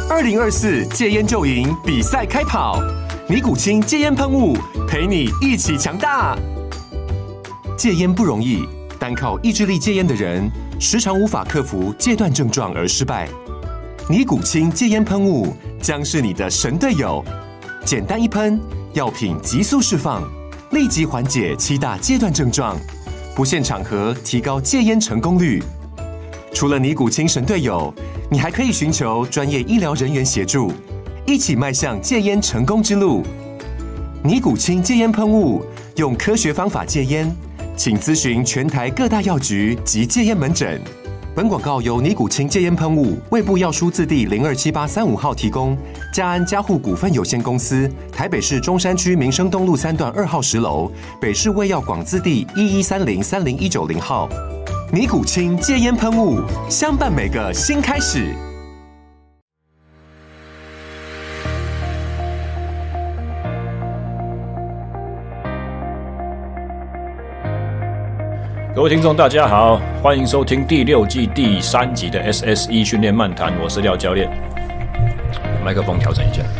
2024戒烟就赢比赛开跑，尼古清戒烟喷雾陪你一起强大。戒烟不容易，单靠意志力戒烟的人，时常无法克服戒断症状而失败。尼古清戒烟喷雾将是你的神队友，简单一喷，药品急速释放，立即缓解7大戒断症状，不限场合提高戒烟成功率。除了尼古清神队友，你还可以寻求专业医疗人员协助，一起迈向戒烟成功之路。尼古清戒烟喷雾，用科学方法戒烟，请咨询全台各大药局及戒烟门诊。本广告由尼古清戒烟喷雾、卫部药书字第027835号提供，嘉安嘉护股份有限公司，台北市中山区民生东路3段2号10楼，北市卫药广字第1130-30190号。尼古清戒烟喷雾，相伴每个新开始。 各位听众大家好，欢迎收听第6季第3集的 SSE 训练漫谈，我是廖教练。麦克风调整一下。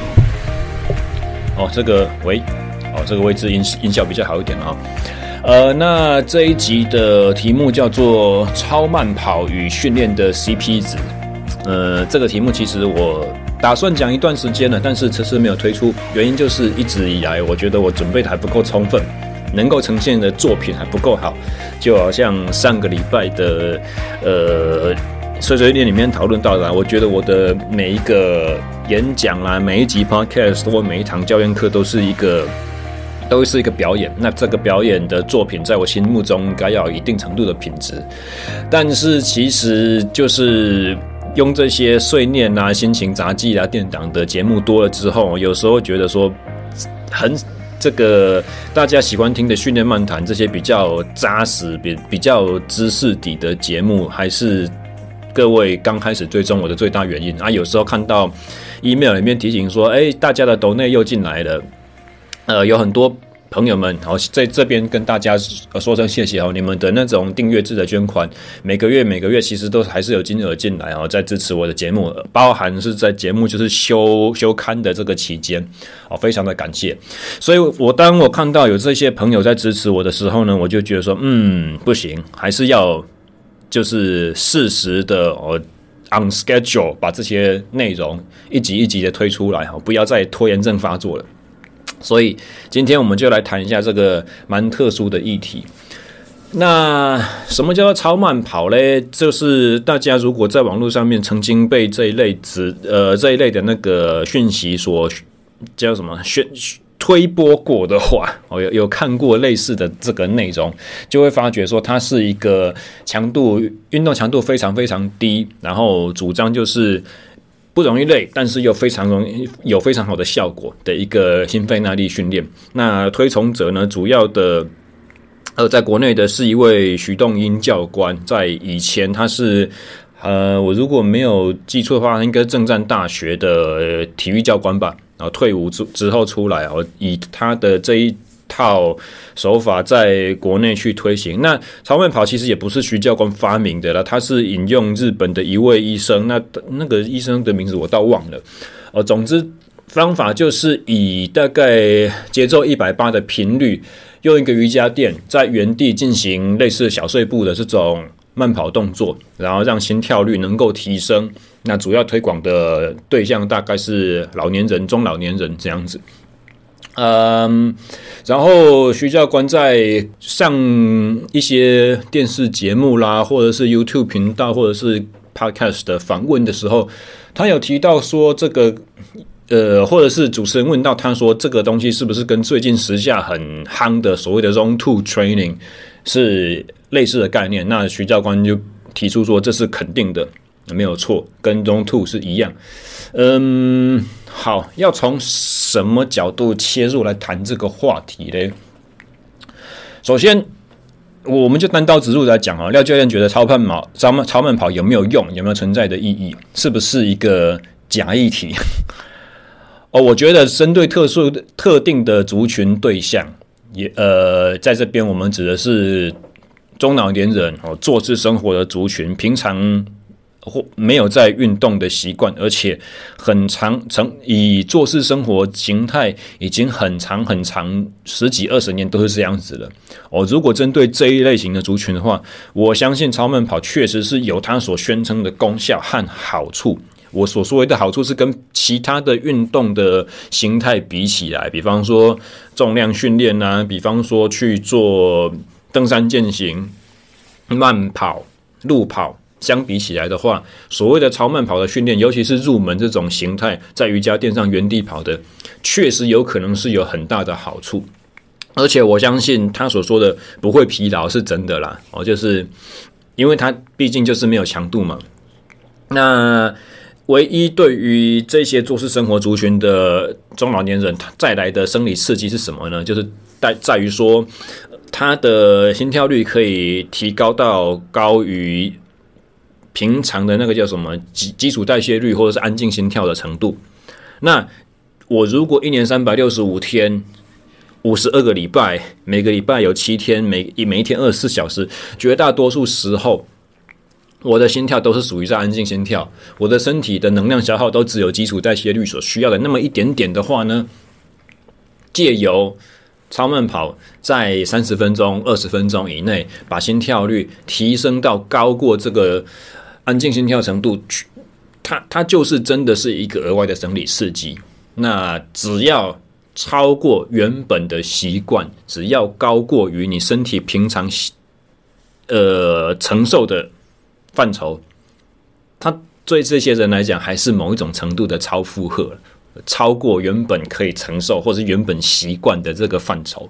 这个位置音效比较好一点啊。那这一集的题目叫做超慢跑与训练的 CP 值。这个题目其实我打算讲一段时间了，但是迟迟没有推出，原因就是一直以来我觉得我准备的还不够充分，能够呈现的作品还不够好，就好像上个礼拜的碎碎念里面讨论到的，我觉得我的每一个演讲啦，每一集 podcast 或每一堂教练课都是一个表演，那这个表演的作品在我心目中应该要有一定程度的品质，但是其实就是用这些碎念啊、心情杂技啊、电档的节目多了之后，有时候觉得说这个大家喜欢听的训练漫谈，这些比较扎实、比较知识底的节目，还是各位刚开始追踪我的最大原因啊。有时候看到 email 里面提醒说，大家的抖内又进来了。有很多朋友们，在这边跟大家说声谢谢，你们的那种订阅制的捐款，每个月其实都还是有金额进来，在支持我的节目，包含是在节目就是休刊的这个期间，非常的感谢。所以当我看到有这些朋友在支持我的时候呢，我就觉得说，不行，还是要就是适时的on schedule 把这些内容一集一集的推出来，不要再拖延症发作了。所以今天我们就来谈一下这个蛮特殊的议题。那什么叫做超慢跑呢？就是大家如果在网络上面曾经被这一类的那个讯息所叫什么推播过的话，有看过类似的这个内容，就会发觉说它是一个运动强度非常非常低，然后主张就是不容易累，但是又有非常好的效果的一个心肺耐力训练。那推崇者呢，主要的在国内的是一位徐栋英教官，在以前他是我如果没有记错的话，应该是政战大学的体育教官吧。然后退伍之后出来，以他的这一套手法在国内去推行。那超慢跑其实也不是徐教官发明的啦，他是引用日本的一位医生，那个医生的名字我倒忘了。总之方法就是以大概节奏180的频率，用一个瑜伽垫在原地进行类似小碎步的这种慢跑动作，然后让心跳率能够提升。那主要推广的对象大概是老年人、中老年人这样子。然后徐教官在上一些电视节目啦，或者是 YouTube 频道，或者是 Podcast 的访问的时候，他有提到说这个或者是主持人问到他说这个东西是不是跟最近时下很夯的所谓的 Zone 2 Training 是类似的概念？那徐教官就提出说这是肯定的，没有错，跟 Zone 2是一样。好，要从什么角度切入来谈这个话题呢？首先，我们就单刀直入来讲廖教练觉得超慢跑有没有用，有没有存在的意义，是不是一个假议题？我觉得针对特定的族群对象，在这边我们指的是中老年人坐姿生活的族群，平常或没有在运动的习惯，而且以做事生活形态已经很长10几20年都是这样子了。如果针对这一类型的族群的话，我相信超慢跑确实是有它所宣称的功效和好处。我所说的好处是跟其他的运动的形态比起来，比方说重量训练啊，比方说去做登山健行、慢跑、路跑，相比起来的话，所谓的超慢跑的训练，尤其是入门这种形态，在瑜伽垫上原地跑的，确实有可能是有很大的好处。而且我相信他所说的不会疲劳是真的啦，就是因为他毕竟就是没有强度嘛。那唯一对于这些做事生活族群的中老年人带来的生理刺激是什么呢？就是在于说，他的心跳率可以提高到高于平常的那个叫什么基础代谢率或者是安静心跳的程度。那我如果1年365天52个礼拜，每个礼拜有7天，每一天24小时，绝大多数时候我的心跳都是属于在安静心跳，我的身体的能量消耗都只有基础代谢率所需要的那么一点点的话呢，借由超慢跑在30分钟、20分钟以内，把心跳率提升到高过这个安静心跳程度，它就是真的是一个额外的生理刺激。那只要超过原本的习惯，只要高过于你身体平常承受的范畴，它对这些人来讲还是某一种程度的超负荷，超过原本可以承受或是原本习惯的这个范畴。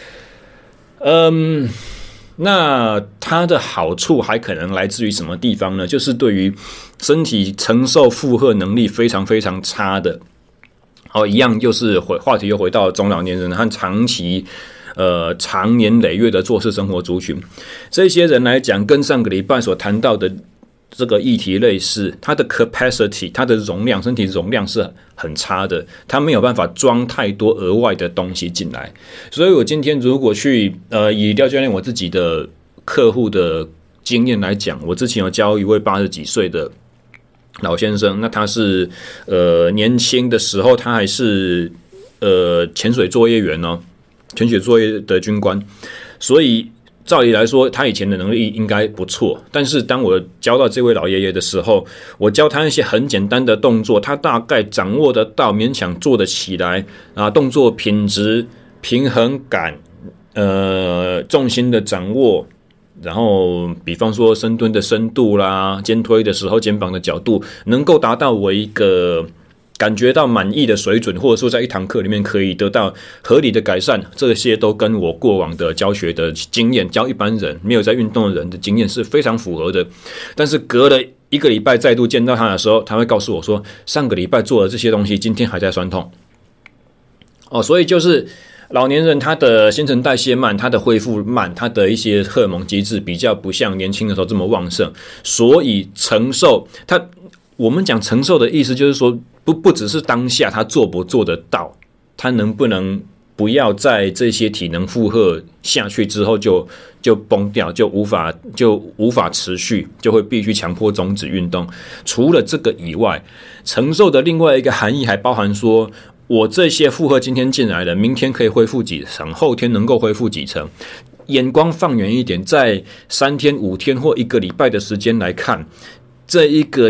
那它的好处还可能来自于什么地方呢？就是对于身体承受负荷能力非常非常差的，一样就是话题又回到中老年人和长年累月的做事生活族群，这些人来讲，跟上个礼拜所谈到的这个议题类似，它的 capacity， 它的容量，身体容量是很差的，它没有办法装太多额外的东西进来。所以我今天如果去以廖教练我自己的客户的经验来讲，我之前有教一位80几岁的老先生，那他是年轻的时候他还是潜水作业员哦，潜水作业的军官，所以照理来说他以前的能力应该不错，但是当我教到这位老爷爷的时候，我教他一些很简单的动作，他大概掌握得到，勉强做得起来啊，动作品质、平衡感、重心的掌握，然后比方说深蹲的深度啦，肩推的时候肩膀的角度能够达到我一个感觉到满意的水准，或者说在一堂课里面可以得到合理的改善，这些都跟我过往的教学的经验，教一般人没有在运动的人的经验是非常符合的。但是隔了1个礼拜再度见到他的时候，他会告诉我说，上个礼拜做的这些东西今天还在酸痛。所以就是老年人他的新陈代谢慢，他的恢复慢，他的一些荷尔蒙机制比较不像年轻的时候这么旺盛，所以承受我们讲承受的意思就是说不只是当下他做不做得到，他能不能不要在这些体能负荷下去之后就崩掉，就无法持续，就会必须强迫终止运动。除了这个以外，承受的另外一个含义还包含说，我这些负荷今天进来了，明天可以恢复几成，后天能够恢复几成。眼光放远一点，在3天、5天或1个礼拜的时间来看，这一个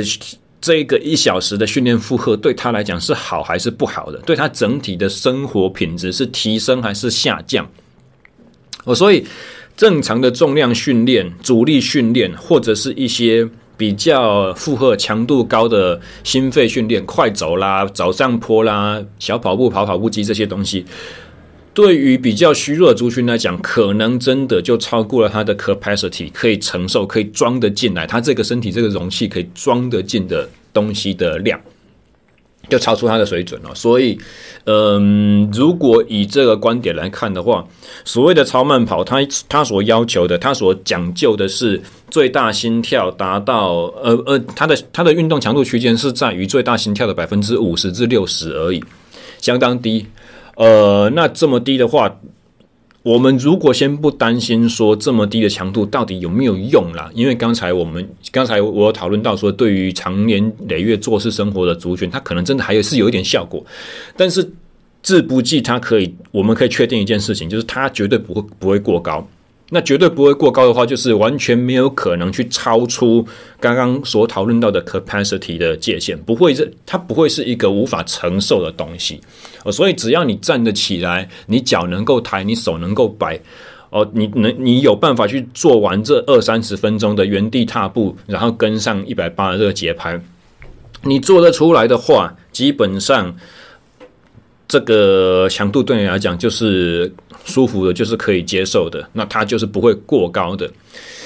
1小时的训练负荷对他来讲是好还是不好的？对他整体的生活品质是提升还是下降？所以正常的重量训练、阻力训练，或者是一些比较负荷强度高的心肺训练，快走啦、早上坡啦、小跑步、跑步机这些东西，对于比较虚弱的族群来讲，可能真的就超过了他的 capacity， 可以承受、可以装得进来，他这个身体这个容器可以装得进的东西的量，就超出他的水准了。所以，如果以这个观点来看的话，所谓的超慢跑，他所要求的、他所讲究的是最大心跳达到他的运动强度区间是在于最大心跳的50%至60%而已，相当低。那这么低的话， 我们如果先不担心说这么低的强度到底有没有用啦，因为刚才我有讨论到说，对于长年累月坐式生活的族群，它可能真的还是有一点效果，但是志不济我们可以确定一件事情，就是它绝对不会过高。那绝对不会过高的话，就是完全没有可能去超出刚刚所讨论到的 capacity 的界限，它不会是一个无法承受的东西。所以只要你站得起来，你脚能够抬，你手能够摆，你有办法去做完这20-30分钟的原地踏步，然后跟上180的这个节拍，你做得出来的话，基本上这个强度对你来讲就是舒服的，就是可以接受的，那它就是不会过高的。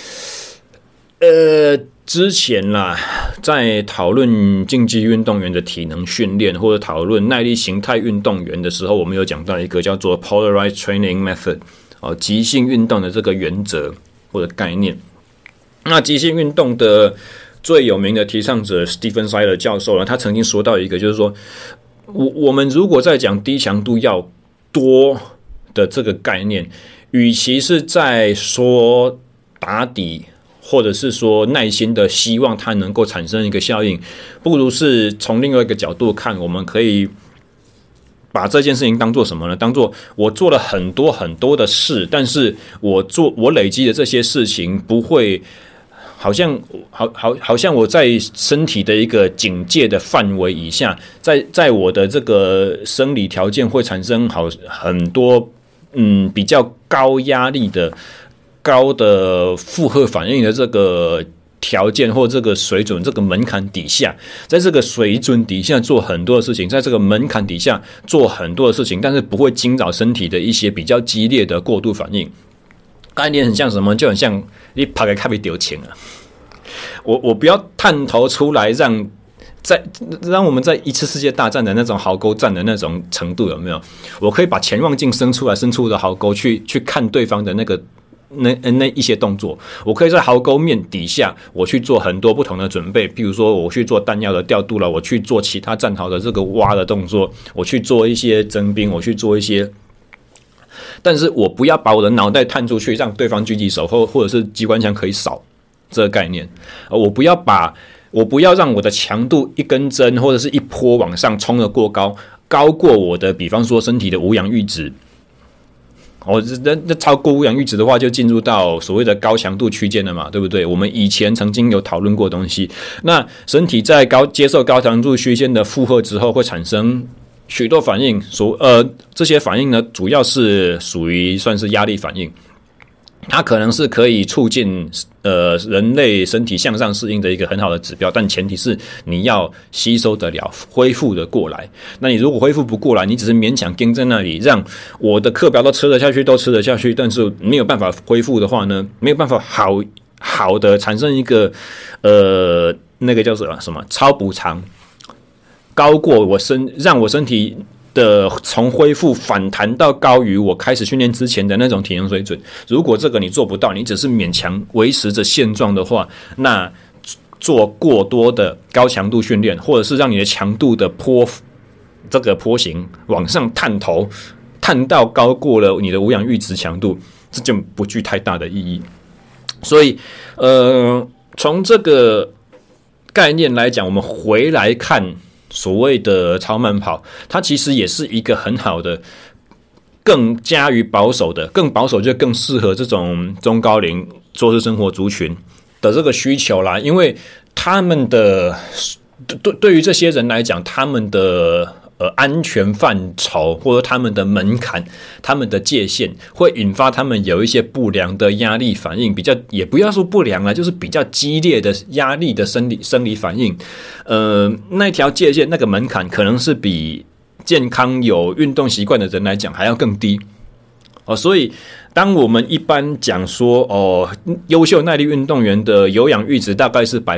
之前啦，在讨论竞技运动员的体能训练，或者讨论耐力形态运动员的时候，我们有讲到一个叫做 Polarized Training Method， 即兴运动的这个原则或者概念。那即兴运动的最有名的提倡者 Stephen Seiler 教授呢，他曾经说到一个，就是说我们如果在讲低强度要多的这个概念，与其是在说打底，或者是说耐心的希望它能够产生一个效应，不如是从另外一个角度看，我们可以把这件事情当做什么呢？当做我做了很多很多的事，但是我累积的这些事情不会好像我在身体的一个警戒的范围以下，在我的这个生理条件会产生很多比较高压力的高的负荷反应的这个条件或这个水准这个门槛底下，在这个水准底下做很多的事情，在这个门槛底下做很多的事情，但是不会惊扰身体的一些比较激烈的过度反应。概念很像什么？就很像你拍个咖啡丢钱啊！我不要探头出来让我们在一次世界大战的那种壕沟战的那种程度，有没有？我可以把潜望镜伸出的壕沟去看对方的那一些动作，我可以在壕沟面底下，我去做很多不同的准备，譬如说我去做弹药的调度了，我去做其他战壕的这个挖的动作，我去做一些征兵，我去做一些。但是我不要把我的脑袋探出去，让对方狙击手或者是机关枪可以扫这个概念。我不要让我的强度一根针或者是一波往上冲得过高，高过我的比方说身体的无氧阈值。那超过无氧阈值的话，就进入到所谓的高强度区间了嘛，对不对？我们以前曾经有讨论过东西。那身体在接受高强度区间的负荷之后，会产生许多反应，这些反应呢，主要是属于算是压力反应，它可能是可以促进人类身体向上适应的一个很好的指标，但前提是你要吸收得了，恢复得过来。那你如果恢复不过来，你只是勉强跟在那里，让我的课表都吃得下去，但是没有办法恢复的话呢，没有办法好的产生一个那个叫什么超补偿。高过让我身体的从恢复反弹到高于我开始训练之前的那种体能水准。如果这个你做不到，你只是勉强维持着现状的话，那做过多的高强度训练，或者是让你的强度的这个波形往上探到高过了你的无氧阈值强度，这就不具太大的意义。所以从这个概念来讲，我们回来看所谓的超慢跑，它其实也是一个很好的更加于保守的，更保守就更适合这种中高龄坐式生活族群的这个需求啦。因为他们的对于这些人来讲，他们的安全范畴或者他们的门槛、他们的界限，会引发他们有一些不良的压力反应，也不要说不良啦，就是比较激烈的压力的生理反应。那条界限、那个门槛，可能是比健康有运动习惯的人来讲还要更低。所以当我们一般讲说优秀耐力运动员的有氧阈值大概是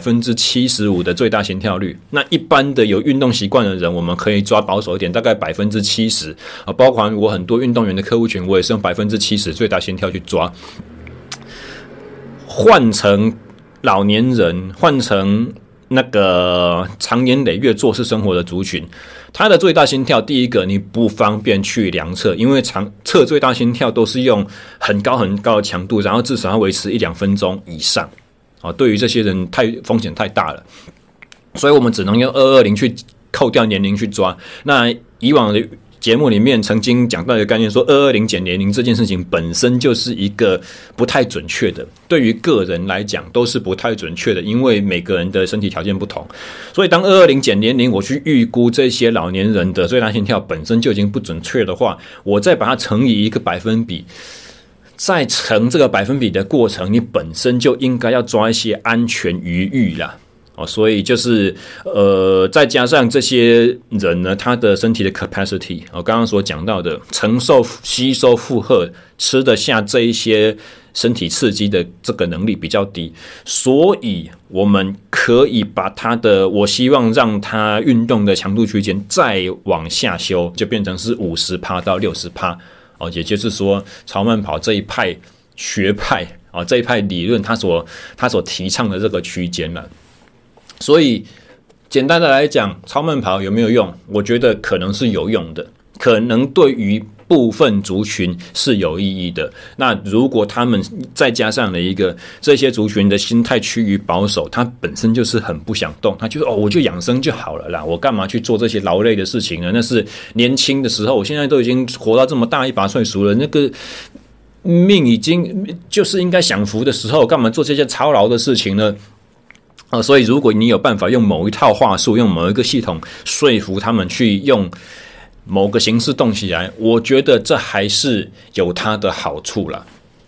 75% 的最大心跳率，那一般的有运动习惯的人，我们可以抓保守一点，大概 70%，包括我很多运动员的客户群，我也是用 70% 最大心跳去抓。换成老年人，换成那个长年累月坐式生活的族群，他的最大心跳，第一个你不方便去量测，因为测最大心跳都是用很高很高的强度，然后至少要维持1-2分钟以上。对于这些人风险太大了，所以我们只能用220去扣掉年龄去抓。那以往的节目里面曾经讲到一个概念，说220减年龄这件事情本身就是一个不太准确的，对于个人来讲都是不太准确的，因为每个人的身体条件不同。所以当220减年龄我去预估这些老年人的最大心跳本身就已经不准确的话，我再把它乘以一个百分比，在乘这个百分比的过程，你本身就应该要抓一些安全余裕啦。所以就是再加上这些人呢，他的身体的 capacity， 我刚刚所讲到的承受、吸收、负荷、吃得下这一些身体刺激的这个能力比较低，所以我们可以把我希望让他运动的强度区间再往下修，就变成是50%到60%。也就是说，超慢跑这一派学派这一派理论，他所提倡的这个区间了。所以简单的来讲，超慢跑有没有用？我觉得可能是有用的，可能对于部分族群是有意义的。那如果他们再加上了一个这些族群的心态趋于保守，他本身就是很不想动，他就我就养生就好了啦，我干嘛去做这些劳累的事情呢？那是年轻的时候，我现在都已经活到这么大一把岁数了，那个命已经就是应该享福的时候，干嘛做这些操劳的事情呢？所以如果你有办法用某一套话术，用某一个系统说服他们去用某个形式动起来，我觉得这还是有它的好处啦。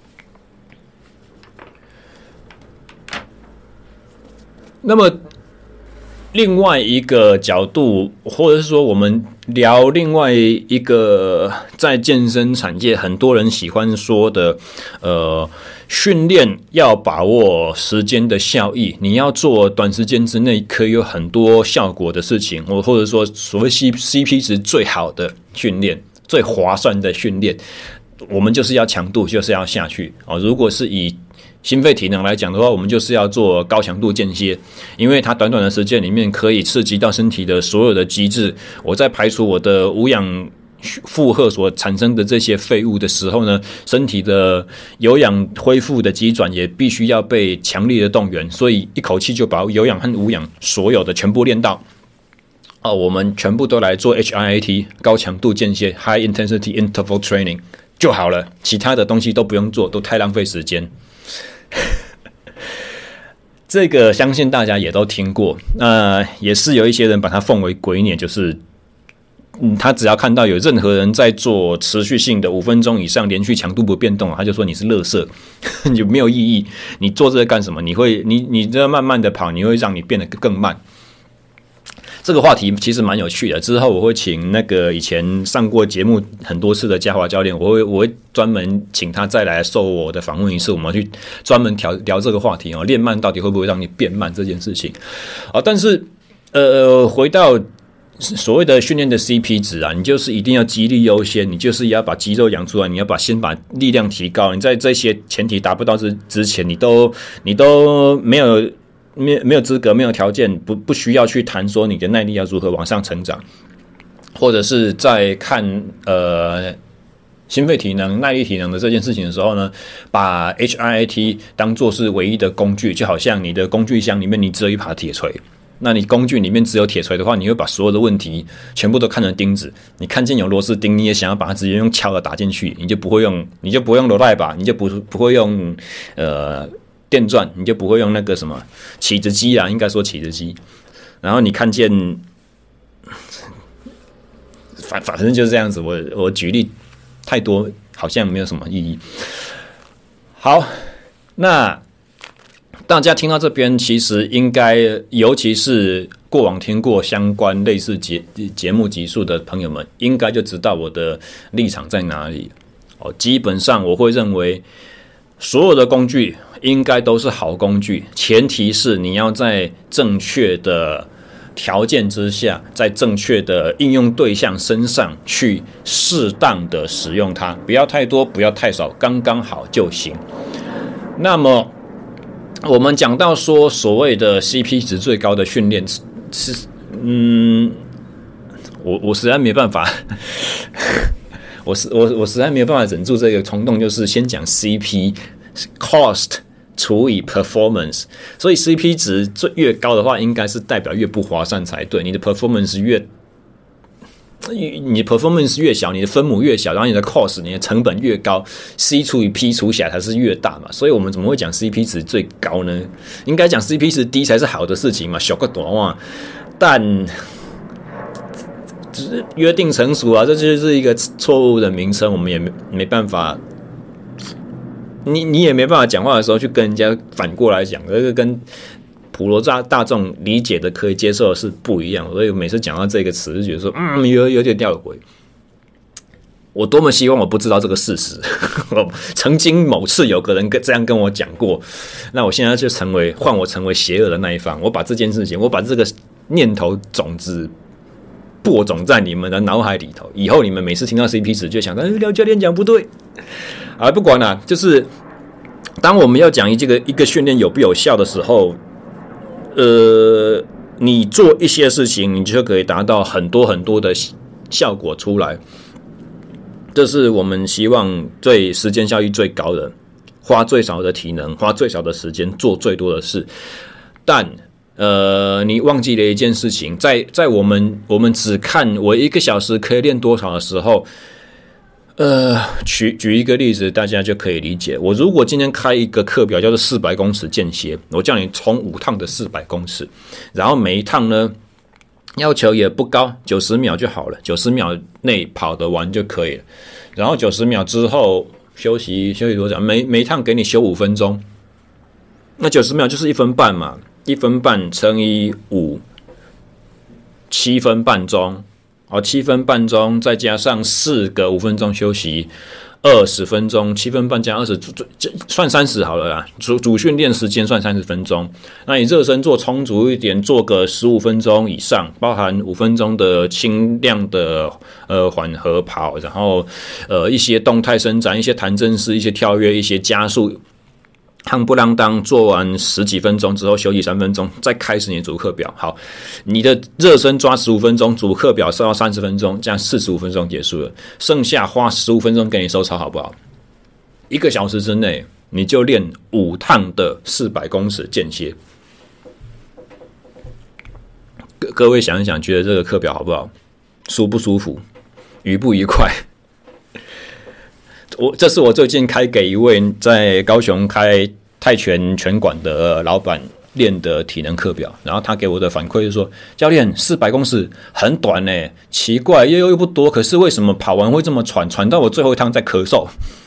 那么另外一个角度，或者是说我们聊另外一个在健身产业很多人喜欢说的训练要把握时间的效益，你要做短时间之内可以有很多效果的事情，或者说所谓 CP 值最好的训练，最划算的训练，我们就是要强度，就是要下去。如果是以心肺体能来讲的话，我们就是要做高强度间歇，因为它短短的时间里面可以刺激到身体的所有的机制。我在排除我的无氧负荷所产生的这些废物的时候呢，身体的有氧恢复的机转也必须要被强力的动员，所以一口气就把有氧和无氧所有的全部练到。我们全部都来做 HIIT 高强度间歇 High Intensity Interval Training 就好了，其他的东西都不用做，都太浪费时间。这个相信大家也都听过，也是有一些人把它奉为圭臬，就是他只要看到有任何人在做持续性的5分钟以上连续强度不变动，他就说你是垃圾，就没有意义。你做这个干什么？你这慢慢的跑，你会让你变得更慢。这个话题其实蛮有趣的，之后我会请那个以前上过节目很多次的嘉华教练，我会专门请他再来受我的访问一次，我们去专门聊这个话题练慢到底会不会让你变慢这件事情。但是回到所谓的训练的 CP 值你就是一定要肌力优先，你就是要把肌肉养出来，你要先把力量提高。你在这些前提达不到之前，你都没有资格，没有条件，不需要去谈说你的耐力要如何往上成长，或者是在看心肺体能、耐力体能的这件事情的时候呢，把 HIIT 当作是唯一的工具，就好像你的工具箱里面你只有一把铁锤，那你工具里面只有铁锤的话，你会把所有的问题全部都看成钉子。你看见有螺丝钉，你也想要把它直接用敲的打进去，你就不会用螺带把，你就不会用电钻，你就不会用那个什么起子机应该说起子机。然后你看见，反正就是这样子。我举例太多，好像没有什么意义。好，那大家听到这边，其实应该，尤其是过往听过相关类似节目集数的朋友们，应该就知道我的立场在哪里。基本上我会认为，所有的工具应该都是好工具，前提是你要在正确的条件之下，在正确的应用对象身上去适当的使用它，不要太多，不要太少，刚刚好就行。那么我们讲到说所谓的 CP 值最高的训练是，我实在没办法，我实在没有办法忍住这个冲动，就是先讲 CP cost 除以 performance， 所以 CP 值越高的话，应该是代表越不划算才对。你的 performance 你的 performance 越小，你的分母越小，然后你的 cost 你的成本越高 ，C 除以 P 除起来才是越大嘛。所以我们怎么会讲 CP 值最高呢？应该讲 CP 值低才是好的事情嘛，小个短话，但只是约定成熟啊，这就是一个错误的名称，我们也没办法。你也没办法讲话的时候去跟人家反过来讲，这个跟普罗大众理解的可以接受的是不一样，所以每次讲到这个词就觉得说，有点掉了回。我多么希望我不知道这个事实，曾经某次有个人这样跟我讲过，那我现在就换我成为邪恶的那一方，我把这件事情，我把这个念头种子播种在你们的脑海里头，以后你们每次听到 CP 值就想到廖教练讲不对啊，不管啦，就是当我们要讲一个训练有不有效的时候。你做一些事情，你就可以达到很多很多的效果出来。这是我们希望最时间效益最高的，花最少的体能，花最少的时间，做最多的事。但你忘记了一件事情，在我们只看我1个小时可以练多少的时候。举一个例子，大家就可以理解。我如果今天开一个课表叫做400公尺间歇，我叫你冲5趟的400公尺，然后每一趟呢要求也不高，90秒就好了，90秒内跑得完就可以了。然后90秒之后休息多少？每一趟给你休5分钟，那90秒就是1分半嘛，1分半乘以5， 7分半钟。7分半钟，再加上4个5分钟休息，20分钟，7分半加20，算30好了啦。主训练时间算30分钟，那你热身做充足一点，做个15分钟以上，包含5分钟的轻量的缓和跑，然后一些动态伸展，一些弹正式，一些跳跃，一些加速。夯不啷当做完10几分钟之后休息3分钟，再开始你的主课表。好，你的热身抓15分钟，主课表收到30分钟，这样45分钟结束了，剩下花15分钟给你收操，好不好？1个小时之内你就练5趟的400公尺间歇。各位想一想，觉得这个课表好不好？舒不舒服？愉不愉快？这是我最近开给一位在高雄开泰拳拳馆的老板练的体能课表，然后他给我的反馈就是说，教练400公尺很短耶，奇怪又不多，可是为什么跑完会这么喘到我最后一趟在咳嗽？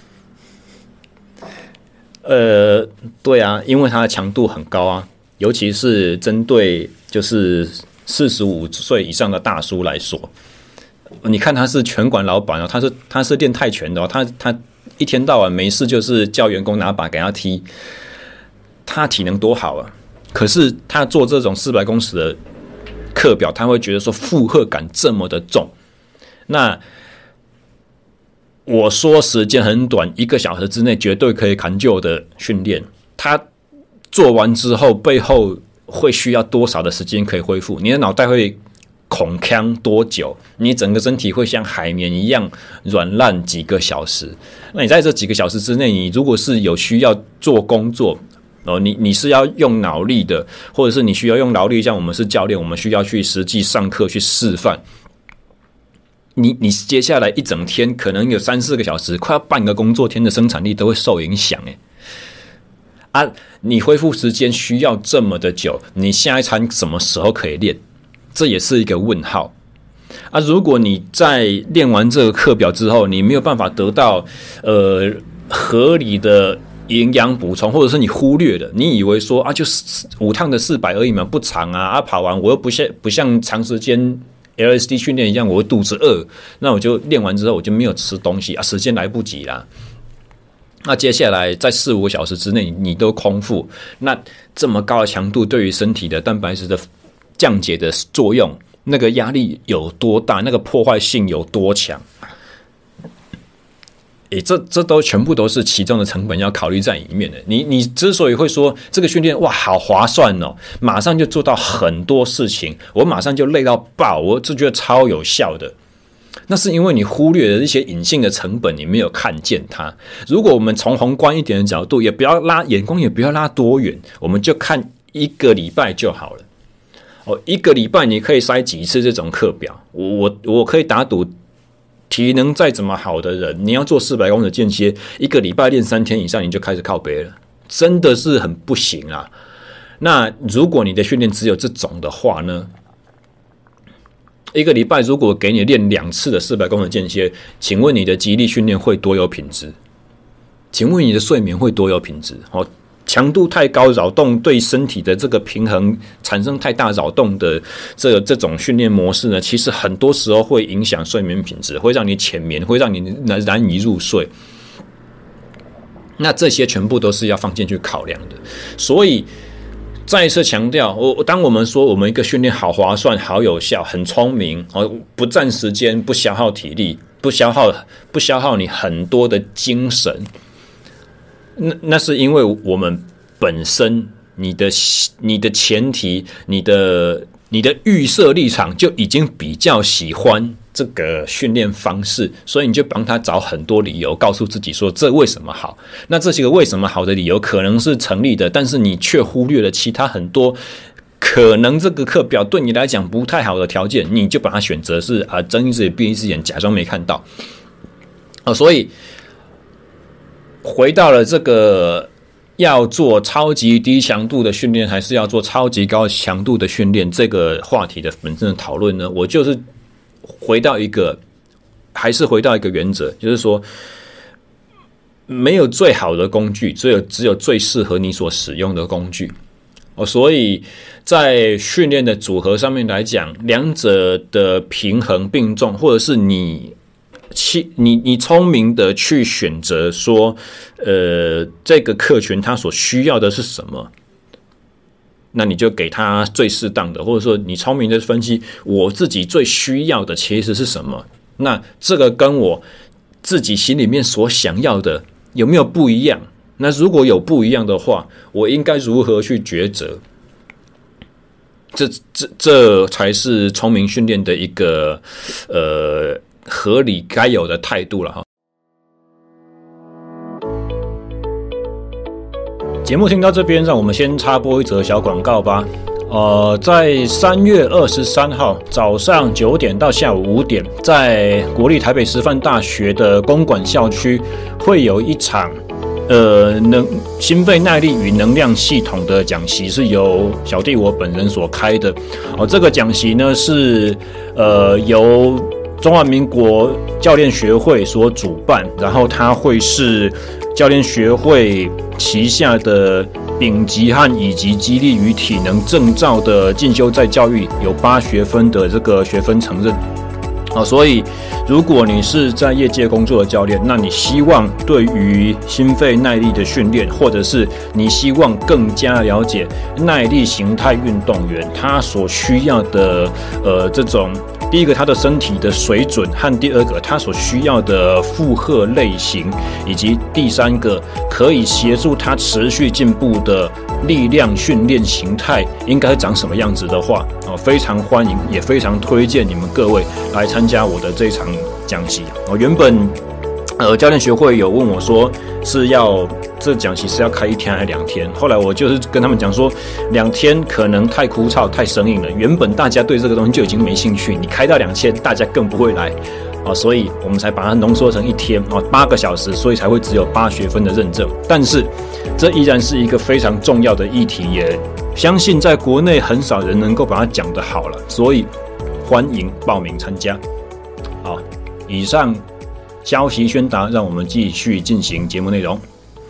对啊，因为它的强度很高啊，尤其是针对就是45岁以上的大叔来说。你看他是拳馆老板哦，他是练泰拳的哦，他一天到晚没事就是叫员工拿把给他踢，他体能多好啊！可是他做这种400公尺的课表，他会觉得说负荷感这么的重。那我说时间很短，1个小时之内绝对可以砍就的训练，他做完之后背后会需要多少的时间可以恢复？你的脑袋会恐腔多久？你整个身体会像海绵一样软烂几个小时？那你在这几个小时之内，你如果是有需要做工作，你是要用脑力的，或者是你需要用劳力，像我们是教练，我们需要去实际上课去示范。你接下来一整天可能有3-4个小时，快要半个工作天的生产力都会受影响啊！你恢复时间需要这么的久，你下一餐什么时候可以练？这也是一个问号啊！如果你在练完这个课表之后，你没有办法得到合理的营养补充，或者是你忽略了，你以为说啊，就是5趟的400而已嘛，不长啊！跑完我又不像长时间 LSD 训练一样，我会肚子饿，那我就练完之后我就没有吃东西啊，时间来不及啦。那接下来在4-5个小时之内你都空腹，那这么高的强度对于身体的蛋白质的降解的作用，那个压力有多大，那个破坏性有多强？ 这都全部都是其中的成本要考虑在里面的。你之所以会说这个训练哇好划算哦，马上就做到很多事情，我马上就累到爆，我就觉得超有效的。那是因为你忽略了一些隐性的成本，你没有看见它。如果我们从宏观一点的角度，也不要拉眼光，也不要拉多远，我们就看1个礼拜就好了。1个礼拜你可以塞几次这种课表？我可以打赌。体能再怎么好的人，你要做400公尺间歇，1个礼拜练3天以上，你就开始靠北了，真的是很不行啊。那如果你的训练只有这种的话呢？1个礼拜如果给你练2次的400公尺间歇，请问你的肌力训练会多有品质？请问你的睡眠会多有品质？强度太高，扰动对身体的这个平衡产生太大扰动的这种训练模式呢，其实很多时候会影响睡眠品质，会让你浅眠，会让你难以入睡。那这些全部都是要放进去考量的。所以再一次强调，当我们说我们一个训练好划算、好有效、很聪明，不占时间、不消耗体力、不消耗你很多的精神。那是因为我们本身你的前提，你的预设立场就已经比较喜欢这个训练方式，所以你就帮他找很多理由，告诉自己说这为什么好。那这些个为什么好的理由可能是成立的，但是你却忽略了其他很多可能这个课表对你来讲不太好的条件，你就把它选择是睁一只眼闭一只眼，假装没看到。所以回到了这个要做超级低强度的训练，还是要做超级高强度的训练这个话题的本身的讨论呢，我就是还是回到一个原则，就是说没有最好的工具，只有最适合你所使用的工具。所以在训练的组合上面来讲，两者的平衡并重，或者是你聪明的去选择说，这个客群他所需要的是什么，那你就给他最适当的，或者说你聪明的分析我自己最需要的其实是什么，那这个跟我自己心里面所想要的有没有不一样？那如果有不一样的话，我应该如何去抉择？这才是聪明训练的一个合理该有的态度了哈。节目听到这边，让我们先插播一则小广告吧。在3月23号早上9点到下午5点，在国立台北师范大学的公馆校区会有一场心肺耐力与能量系统的讲习，是由小弟我本人所开的。这个讲习呢是由中华民国教练学会所主办，然后它会是教练学会旗下的丙级和乙级肌力与体能证照的进修再教育，有8学分的这个学分承认。所以如果你是在业界工作的教练，那你希望对于心肺耐力的训练，或者是你希望更加了解耐力形态运动员他所需要的这种，第一个他的身体的水准，和第二个他所需要的负荷类型，以及第三个可以协助他持续进步的力量训练形态应该长什么样子的话，非常欢迎，也非常推荐你们各位来参加我的这一场讲习。原本教练学会有问我说这讲习是要开1天还是2天，后来我就是跟他们讲说2天可能太枯燥太生硬了，原本大家对这个东西就已经没兴趣，你开到2天大家更不会来，所以我们才把它浓缩成1天8个小时，所以才会只有8学分的认证。但是这依然是一个非常重要的议题，也相信在国内很少人能够把它讲得好了，所以欢迎报名参加。好，以上消息宣达，让我们继续进行节目内容。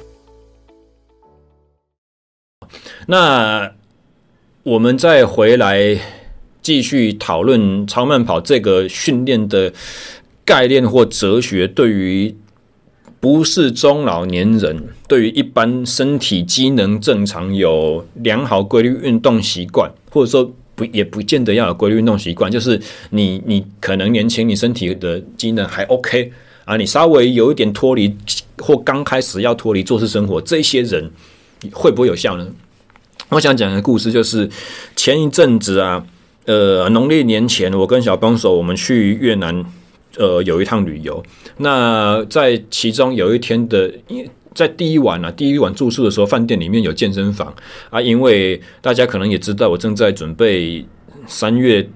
那我们再回来继续讨论超慢跑这个训练的概念或哲学，对于不是中老年人，对于一般身体机能正常、有良好规律运动习惯，或者说也不见得要有规律运动习惯，就是你可能年轻，你身体的机能还 OK 啊，你稍微有一点脱离或刚开始要脱离做事生活，这些人会不会有效呢？我想讲的故事就是前一阵子啊，农历年前，我跟小帮手我们去越南，有一趟旅游。那在其中有一天的，在第一晚住宿的时候，饭店里面有健身房啊，因为大家可能也知道，我正在准备3月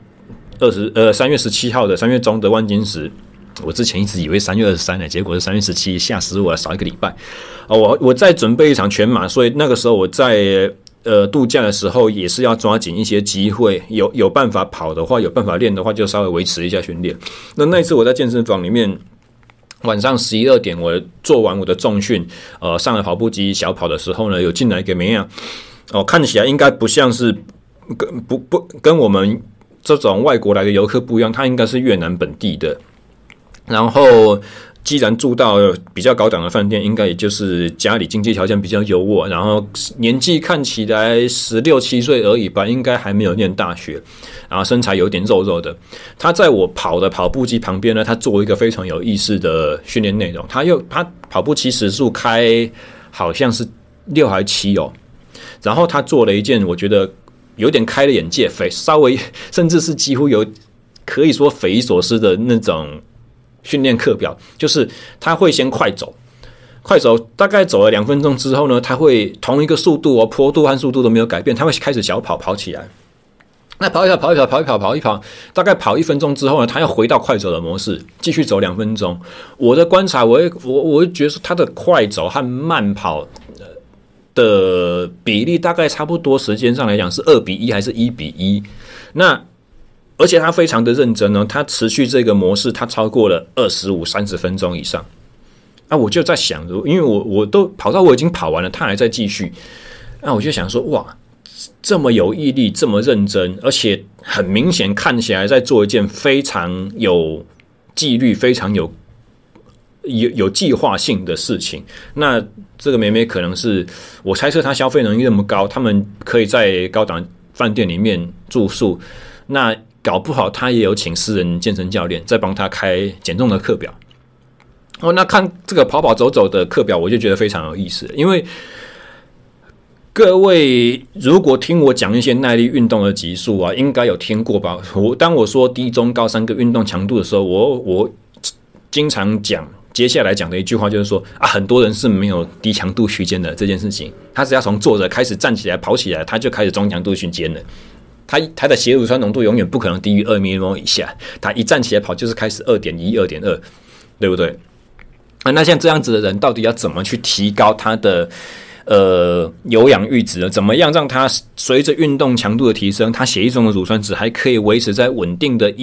17号的3月中的万金石。我之前一直以为3月23呢，结果是3月17，吓死我了，少一个礼拜。我在准备一场全马，所以那个时候我在度假的时候也是要抓紧一些机会，有办法跑的话，有办法练的话，就稍微维持一下训练。那一次我在健身房里面，晚上11、2点，我做完我的重训，上了跑步机小跑的时候呢，有进来一个妹啊，看起来应该不像是跟我们这种外国来的游客不一样，他应该是越南本地的。然后既然住到比较高档的饭店，应该也就是家里经济条件比较优渥，然后年纪看起来16、17岁而已吧，应该还没有念大学，然后身材有点肉肉的。他在我跑的跑步机旁边呢，他做一个非常有意思的训练内容。他跑步机时速开好像是6还7哦，然后他做了一件我觉得有点开了眼界，稍微甚至是几乎有可以说匪夷所思的那种训练课表，就是他会先快走，大概走了2分钟之后呢，他会同一个速度坡度和速度都没有改变，他会开始小跑起来。那跑一跑，大概跑1分钟之后呢，他要回到快走的模式，继续走2分钟。我的观察，我会觉得说他的快走和慢跑的比例大概差不多，时间上来讲是2:1还是1:1？那而且他非常的认真呢，他持续这个模式，他超过了25、30分钟以上。我就在想，因为我都跑到我已经跑完了，他还在继续。那我就想说，哇，这么有毅力，这么认真，而且很明显看起来在做一件非常有纪律、非常有计划性的事情。那这个妹妹可能是我猜测她消费能力那么高，他们可以在高档饭店里面住宿。那搞不好他也有请私人健身教练在帮他开减重的课表。那看这个跑走的课表，我就觉得非常有意思，因为各位如果听我讲一些耐力运动的集数啊，应该有听过吧？当我说低、中、高3个运动强度的时候，我经常讲，接下来讲的一句话就是说很多人是没有低强度区间的这件事情，他只要从坐着开始站起来跑起来，他就开始中强度区间了。他的血乳酸浓度永远不可能低于2 mmol 以下，他一站起来跑就是开始 2.1、2.2， 对不对？那像这样子的人，到底要怎么去提高他的有氧阈值呢？怎么样让他随着运动强度的提升，他血液中的乳酸值还可以维持在稳定的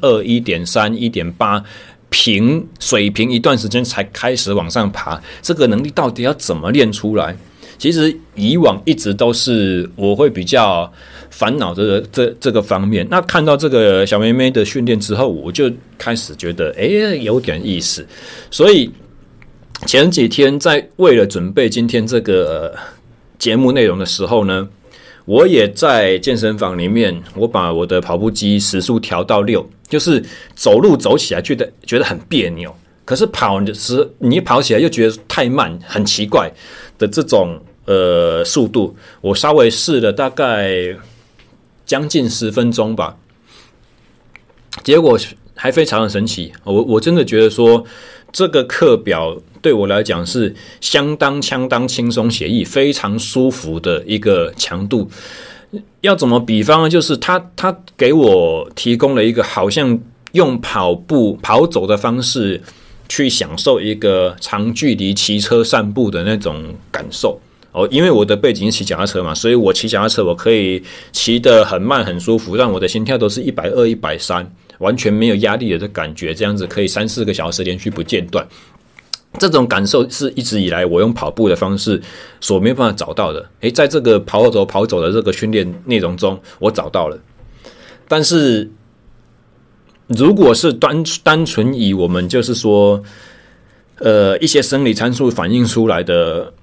1.2、1.3、1.8水平一段时间才开始往上爬？这个能力到底要怎么练出来？其实以往一直都是我会比较烦恼的这个方面。那看到这个小妹妹的训练之后，我就开始觉得有点意思。所以前几天在为了准备今天这个节目内容的时候呢，我也在健身房里面，我把我的跑步机时速调到6，就是走路走起来觉得很别扭，可是跑的时候你一跑起来又觉得太慢，很奇怪的这种速度，我稍微试了大概将近10分钟吧，结果还非常的神奇。我真的觉得说这个课表对我来讲是相当轻松写意，非常舒服的一个强度。要怎么比方呢？就是他给我提供了一个好像用跑走的方式去享受一个长距离骑车散步的那种感受。因为我的背景是骑脚踏车嘛，所以我骑脚踏车我可以骑得很慢很舒服，让我的心跳都是120、130，完全没有压力的感觉，这样子可以3、4个小时连续不间断。这种感受是一直以来我用跑步的方式所没有办法找到的。在这个跑走的这个训练内容中，我找到了。但是如果是单纯以我们就是说一些生理参数反映出来的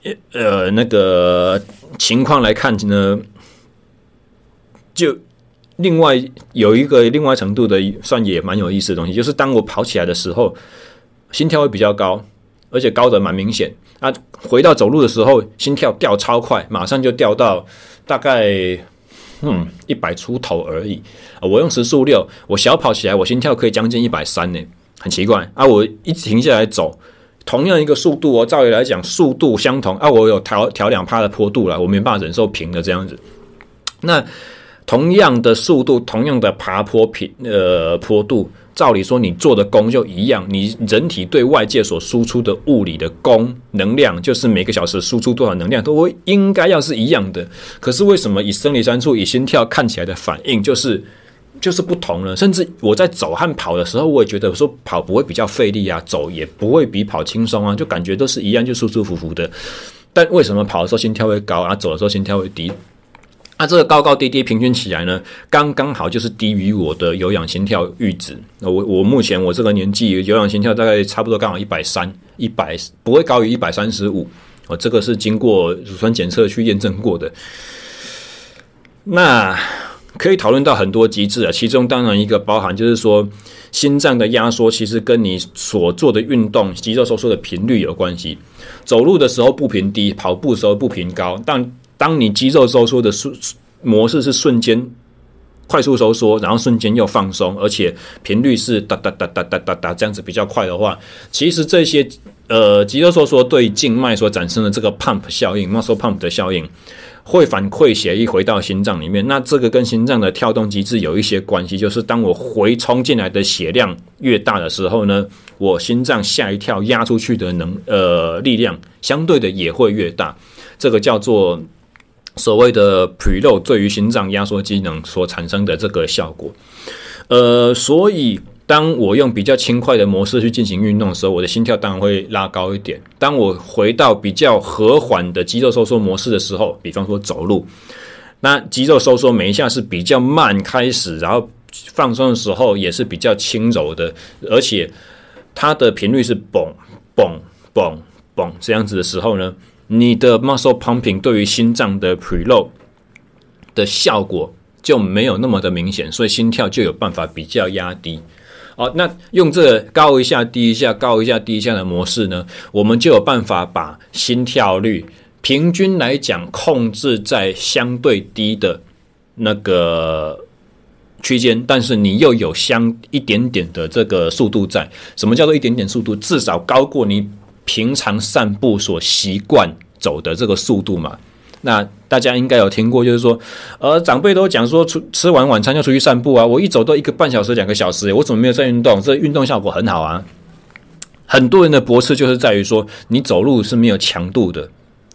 那个情况来看呢，就另外有一个另外程度的算也蛮有意思的东西，就是当我跑起来的时候，心跳会比较高，而且高的蛮明显。回到走路的时候，心跳掉超快，马上就掉到大概100出头而已。我用时速6，我小跑起来，我心跳可以将近130呢，很奇怪啊！我一停下来走，同样一个速度照理来讲速度相同我有调2%的坡度了，我没办法忍受平的这样子。那同样的速度，同样的爬坡坡度，照理说你做的功就一样，你人体对外界所输出的物理的功能量，就是每个小时输出多少能量，都会应该要是一样的。可是为什么以生理参数、以心跳看起来的反应就是不同了？甚至我在走和跑的时候，我也觉得说跑不会比较费力啊，走也不会比跑轻松啊，就感觉都是一样，就舒舒服服的。但为什么跑的时候心跳会高走的时候心跳会低？这个高高低低平均起来呢，刚刚好就是低于我的有氧心跳阈值。我目前我这个年纪有氧心跳大概差不多刚好130，不会高于135。这个是经过乳酸检测去验证过的。那可以讨论到很多机制其中当然一个包含就是说，心脏的压缩其实跟你所做的运动肌肉收缩的频率有关系。走路的时候步频低，跑步的时候步频高，但当你肌肉收缩的模式是瞬间快速收缩，然后瞬间又放松，而且频率是哒哒哒哒哒哒哒这样子比较快的话，其实这些肌肉收缩对静脉所产生的这个 pump 效应 muscle pump 的效应会反馈血液回到心脏里面。那这个跟心脏的跳动机制有一些关系，就是当我回冲进来的血量越大的时候呢，我心脏下一跳压出去的力量相对的也会越大。这个叫做所谓的 preload 对于心脏压缩机能所产生的这个效果。所以当我用比较轻快的模式去进行运动的时候，我的心跳当然会拉高一点。当我回到比较和缓的肌肉收缩模式的时候，比方说走路，那肌肉收缩每一下是比较慢开始，然后放松的时候也是比较轻柔的，而且它的频率是蹦蹦蹦蹦这样子的时候呢，你的 muscle pumping 对于心脏的 preload 的效果就没有那么的明显，所以心跳就有办法比较压低。那用这个高一下低一下高一下低一下的模式呢，我们就有办法把心跳率平均来讲控制在相对低的那个区间，但是你又有一点点的这个速度在。什么叫做一点点速度？至少高过你平常散步所习惯走的这个速度嘛。那大家应该有听过，就是说，长辈都讲说，吃完晚餐要出去散步啊。我一走都1个半小时、2个小时，我怎么没有在运动？这运动效果很好啊。很多人的驳斥就是在于说，你走路是没有强度的。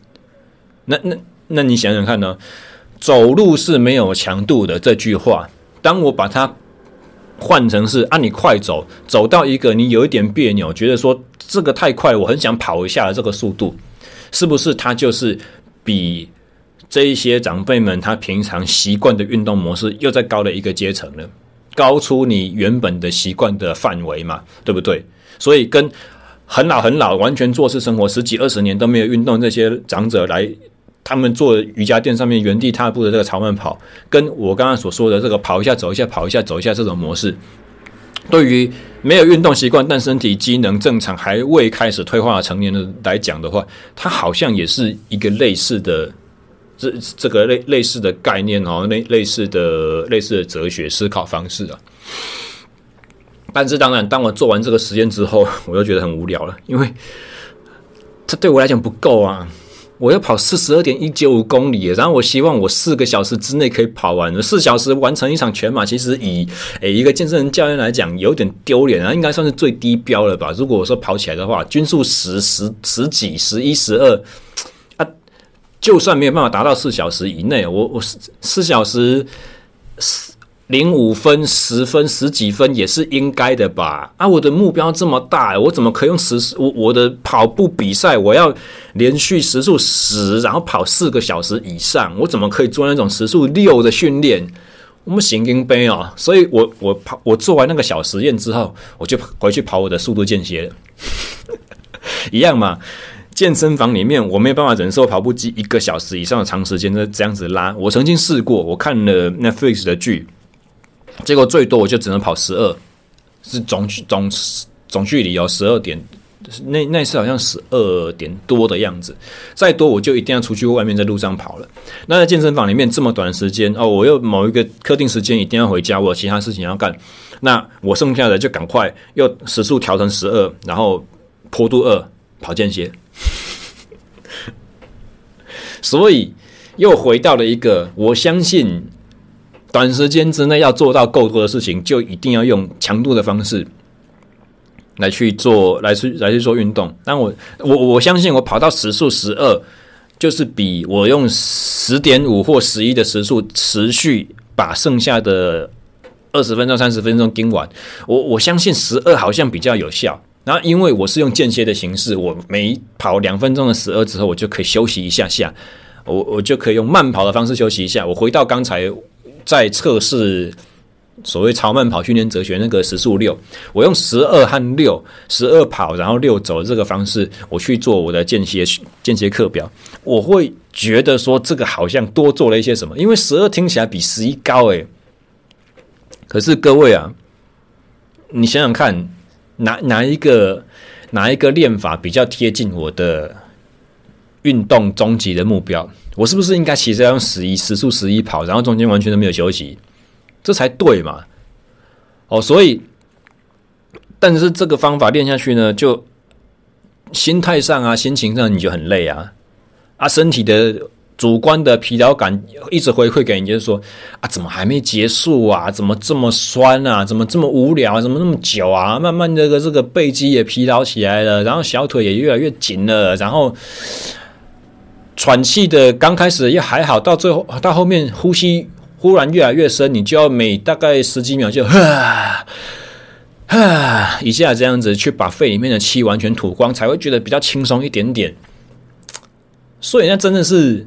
那你想想看呢？走路是没有强度的这句话，当我把它换成是你快走，走到一个你有一点别扭，觉得说这个太快了，我很想跑一下的这个速度，是不是它就是比这一些长辈们他平常习惯的运动模式又再高了一个阶层了，高出你原本的习惯的范围嘛，对不对？所以跟很老完全坐式生活10几20年都没有运动这些长者来，他们做瑜伽垫上面原地踏步的这个超慢跑，跟我刚刚所说的这个跑一下走一下跑一下走一下这种模式，对于没有运动习惯但身体机能正常还未开始退化的成年人来讲的话，它好像也是一个类似的这个类似的概念类似的哲学思考方式啊。但是当然，当我做完这个实验之后，我又觉得很无聊了，因为这对我来讲不够啊。我要跑42.195公里，然后我希望我4个小时之内可以跑完，4小时完成一场全马，其实以一个健身人教练来讲有点丢脸啊，应该算是最低标了吧。如果我说跑起来的话，均速十几、11、12啊，就算没有办法达到4小时以内，我4小时05分、10分、10几分也是应该的吧？我的目标这么大，我怎么可以用我的跑步比赛，我要连续时速10，然后跑4个小时以上，我怎么可以做那种时速6的训练？我们神经病哦！所以我做完那个小实验之后，我就回去跑我的速度间歇了，一样嘛。健身房里面我没有办法忍受跑步机1个小时以上的长时间这样子拉。我曾经试过，我看了 Netflix 的剧。 结果最多我就只能跑12，是总距离12点，那次好像12点多的样子，再多我就一定要出去外面在路上跑了。那在健身房里面这么短的时间我又某一个特定时间一定要回家，我有其他事情要干，那我剩下的就赶快又时速调成12，然后坡度2跑间歇。所以又回到了一个，我相信短时间之内要做到够多的事情，就一定要用强度的方式来去做运动。但我相信我跑到时速12，就是比我用10.5或11的时速持续把剩下的20分钟、30分钟盯完。我相信12好像比较有效。然后因为我是用间歇的形式，我每跑2分钟的12之后，我就可以休息一下下，我就可以用慢跑的方式休息一下。我回到刚才在测试所谓超慢跑训练哲学那个时速6，我用12和6，12跑然后6走这个方式，我去做我的间歇课表，我会觉得说这个好像多做了一些什么，因为12听起来比11高可是各位啊，你想想看。哪一个练法比较贴近我的运动终极的目标？我是不是应该其实要用时速11跑，然后中间完全都没有休息，这才对嘛？所以，但是这个方法练下去呢，就心态上啊、心情上你就很累啊，身体的主观的疲劳感一直回馈给你，就是说怎么还没结束啊？怎么这么酸啊？怎么这么无聊啊？怎么那么久啊？慢慢的这个背肌也疲劳起来了，然后小腿也越来越紧了，然后喘气的刚开始也还好，到后面呼吸忽然越来越深，你就要每大概10几秒就一下这样子去把肺里面的气完全吐光，才会觉得比较轻松一点点。所以那真的是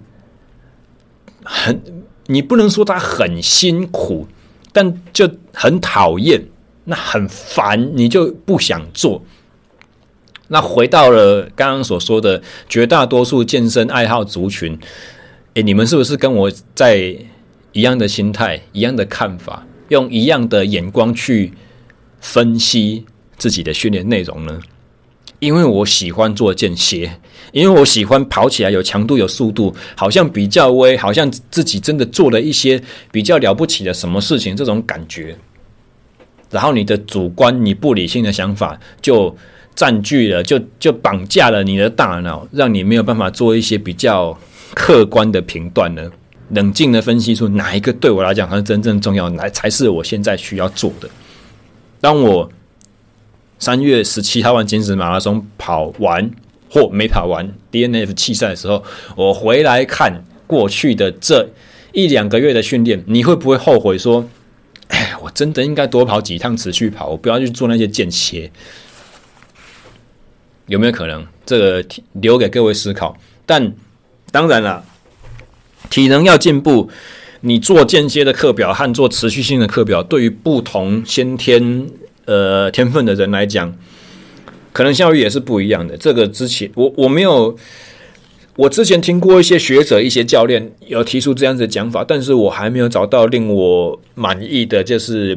你不能说它很辛苦，但就很讨厌，那很烦，你就不想做。那回到了刚刚所说的绝大多数健身爱好族群，你们是不是跟我在一样的心态、一样的看法，用一样的眼光去分析自己的训练内容呢？因为我喜欢做间歇，因为我喜欢跑起来有强度有速度，好像比较威，好像自己真的做了一些比较了不起的什么事情，这种感觉。然后你的主观你不理性的想法就占据了，就绑架了你的大脑，让你没有办法做一些比较客观的评断呢，冷静的分析出哪一个对我来讲是真正重要的，才是我现在需要做的。当我3月17号金石马拉松跑完或没跑完 DNF 弃赛的时候，我回来看过去的这1-2个月的训练，你会不会后悔说我真的应该多跑几趟持续跑，我不要去做那些间歇？有没有可能？这个留给各位思考。但当然了，体能要进步，你做间歇的课表和做持续性的课表，对于不同先天天分的人来讲，可能效率也是不一样的。这个之前我没有，我之前听过一些学者、一些教练有提出这样子的讲法，但是我还没有找到令我满意的，就是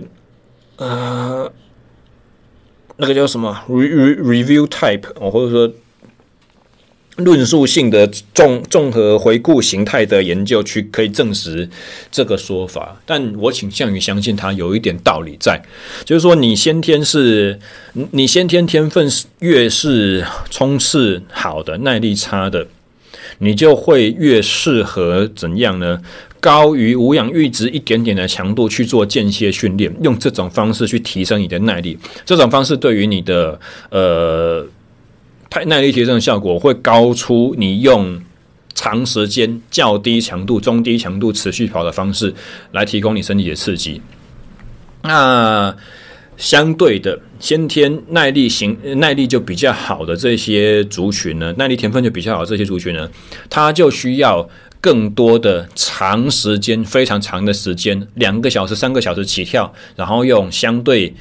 那个叫什么 review type 或者说论述性的综合回顾形态的研究去可以证实这个说法，但我倾向于相信它有一点道理在，就是说你先天天分越是冲刺好的、耐力差的，你就会越适合怎样呢？高于无氧阈值一点点的强度去做间歇训练，用这种方式去提升你的耐力。这种方式对于你的耐力提升的效果会高出你用长时间较低强度、中低强度持续跑的方式来提供你身体的刺激。那相对的，先天耐力就比较好的这些族群呢，耐力天分就比较好的这些族群呢，它就需要更多的长时间、非常长的时间，2个小时、3个小时起跳，然后用相对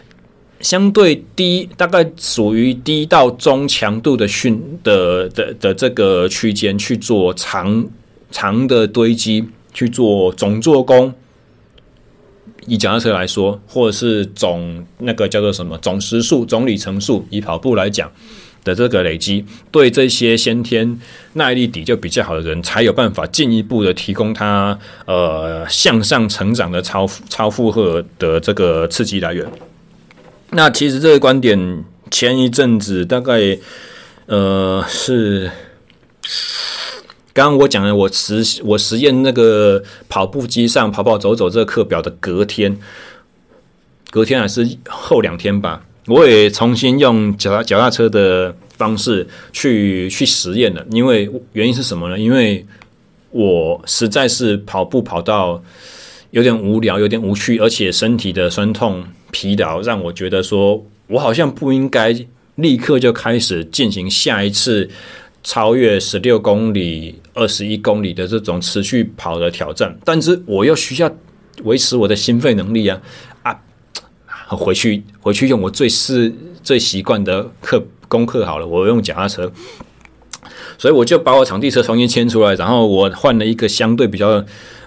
低，大概属于低到中强度的这个区间去做长的堆积，去做总做功， 以脚踏车来说，或者是那个叫做什么总时速、总里程数，以跑步来讲的这个累积，对这些先天耐力底就比较好的人，才有办法进一步的提供他向上成长的超负荷的这个刺激来源。那其实这个观点前一阵子大概是刚刚我讲的，我实验那个跑步机上跑走这个课表的隔天还是后2天吧，我也重新用脚踏车的方式去实验了。因为原因是什么呢？因为我实在是跑步跑到有点无聊，有点无趣，而且身体的酸痛疲劳让我觉得说我好像不应该立刻就开始进行下一次超越16公里、21公里的这种持续跑的挑战，但是我又需要维持我的心肺能力啊！回去用我最习惯的功课好了，我用脚踏车，所以我就把我场地车重新牵出来，然后我换了一个相对比较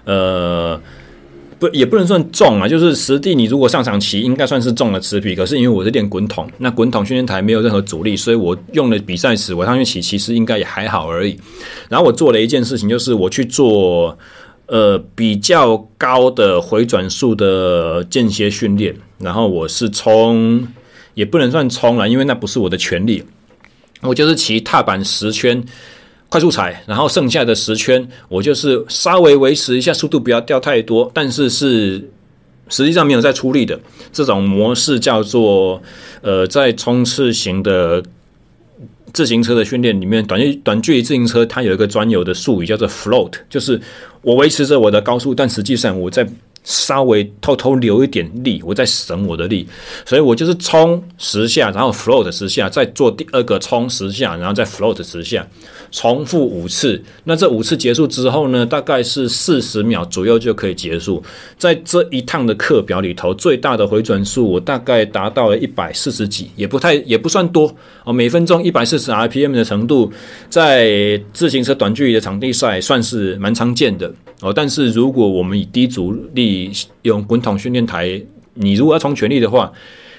也不能算重啊，就是实地你如果上场骑应该算是重的持匹，可是因为我是练滚筒，那滚筒训练台没有任何阻力，所以我用了比赛时我上去骑，其实应该也还好而已。然后我做了一件事情，就是我去做比较高的回转数的间歇训练，然后我是也不能算冲啦，因为那不是我的全力，我就是骑踏板10圈快速踩，然后剩下的10圈我就是稍微维持一下速度，不要掉太多，但是实际上没有在出力的这种模式，叫做在冲刺型的自行车的训练里面，短距离自行车它有一个专有的术语叫做 float， 就是我维持着我的高速，但实际上我在稍微偷偷留一点力，我在省我的力，所以我就是冲10下，然后 float 10下，再做第二个冲10下，然后再 float 10下，重复5次。那这5次结束之后呢，大概是40秒左右就可以结束。在这一趟的课表里头，最大的回转数我大概达到了140几，也不算多哦，每分钟140 RPM 的程度，在自行车短距离的场地赛算是蛮常见的哦。但是如果我们以低阻力用滚筒训练台，你如果要冲全力的话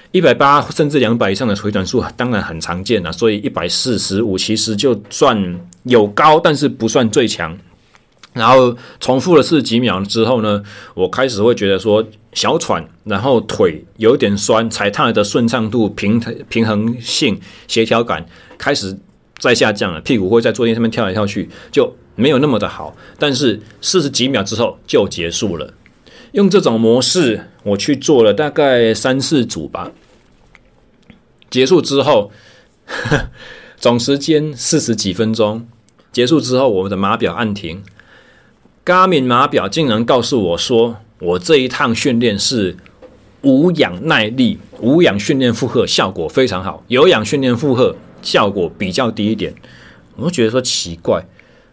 ，180甚至200以上的回转数当然很常见了，所以145其实就算有高，但是不算最强。然后重复了40几秒之后呢，我开始会觉得说小喘，然后腿有点酸，踩踏的顺畅度、平衡性、协调感开始在下降了，屁股会在坐垫上面跳来跳去，就没有那么的好。但是40几秒之后就结束了。用这种模式我去做了大概3-4组吧，结束之后总时间40几分钟，结束之后我们的码表按停， Garmin 码表竟然告诉我说我这一趟训练是无氧耐力，无氧训练负荷效果非常好，有氧训练负荷效果比较低一点。我就觉得说奇怪，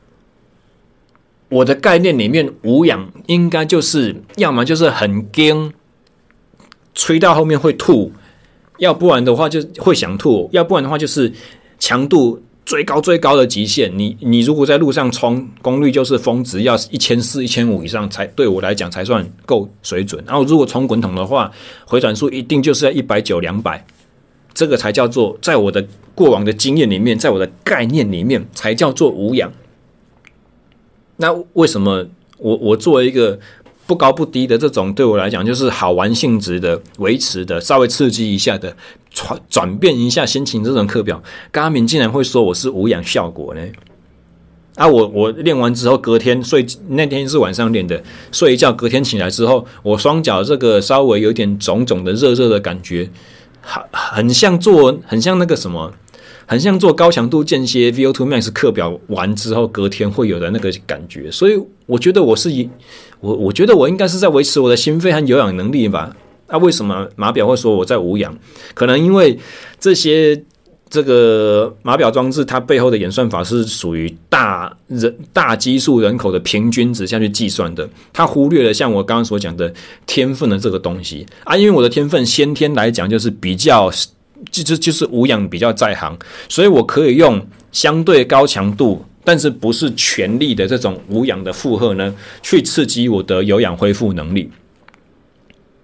我的概念里面无氧应该就是要么就是很硬，吹到后面会吐，要不然的话就会想吐，要不然的话就是强度最高的极限。你如果在路上冲，功率就是峰值要1400、1500以上才对我来讲才算够水准。然后如果冲滚筒的话，回转数一定就是要190、200，这个才叫做在我的过往的经验里面，在我的概念里面才叫做无氧。那为什么我作为一个不高不低的这种对我来讲就是好玩性质的维持的稍微刺激一下的转变一下心情这种课表，Garmin竟然会说我是无氧效果呢？我练完之后隔天那天是晚上练的，睡一觉隔天起来之后，我双脚这个稍微有点肿肿的热的感觉，很像那个什么，很像做高强度间歇 VO2 Max 课表完之后隔天会有的那个感觉。所以我觉得我觉得我应该是在维持我的心肺和有氧能力吧。为什么码表会说我在无氧？可能因为这个码表装置它背后的演算法是属于大基数人口的平均值下去计算的，它忽略了像我刚刚所讲的天分的这个东西因为我的天分先天来讲就是比较就是无氧比较在行，所以我可以用相对高强度但是不是全力的这种无氧的负荷呢，去刺激我的有氧恢复能力。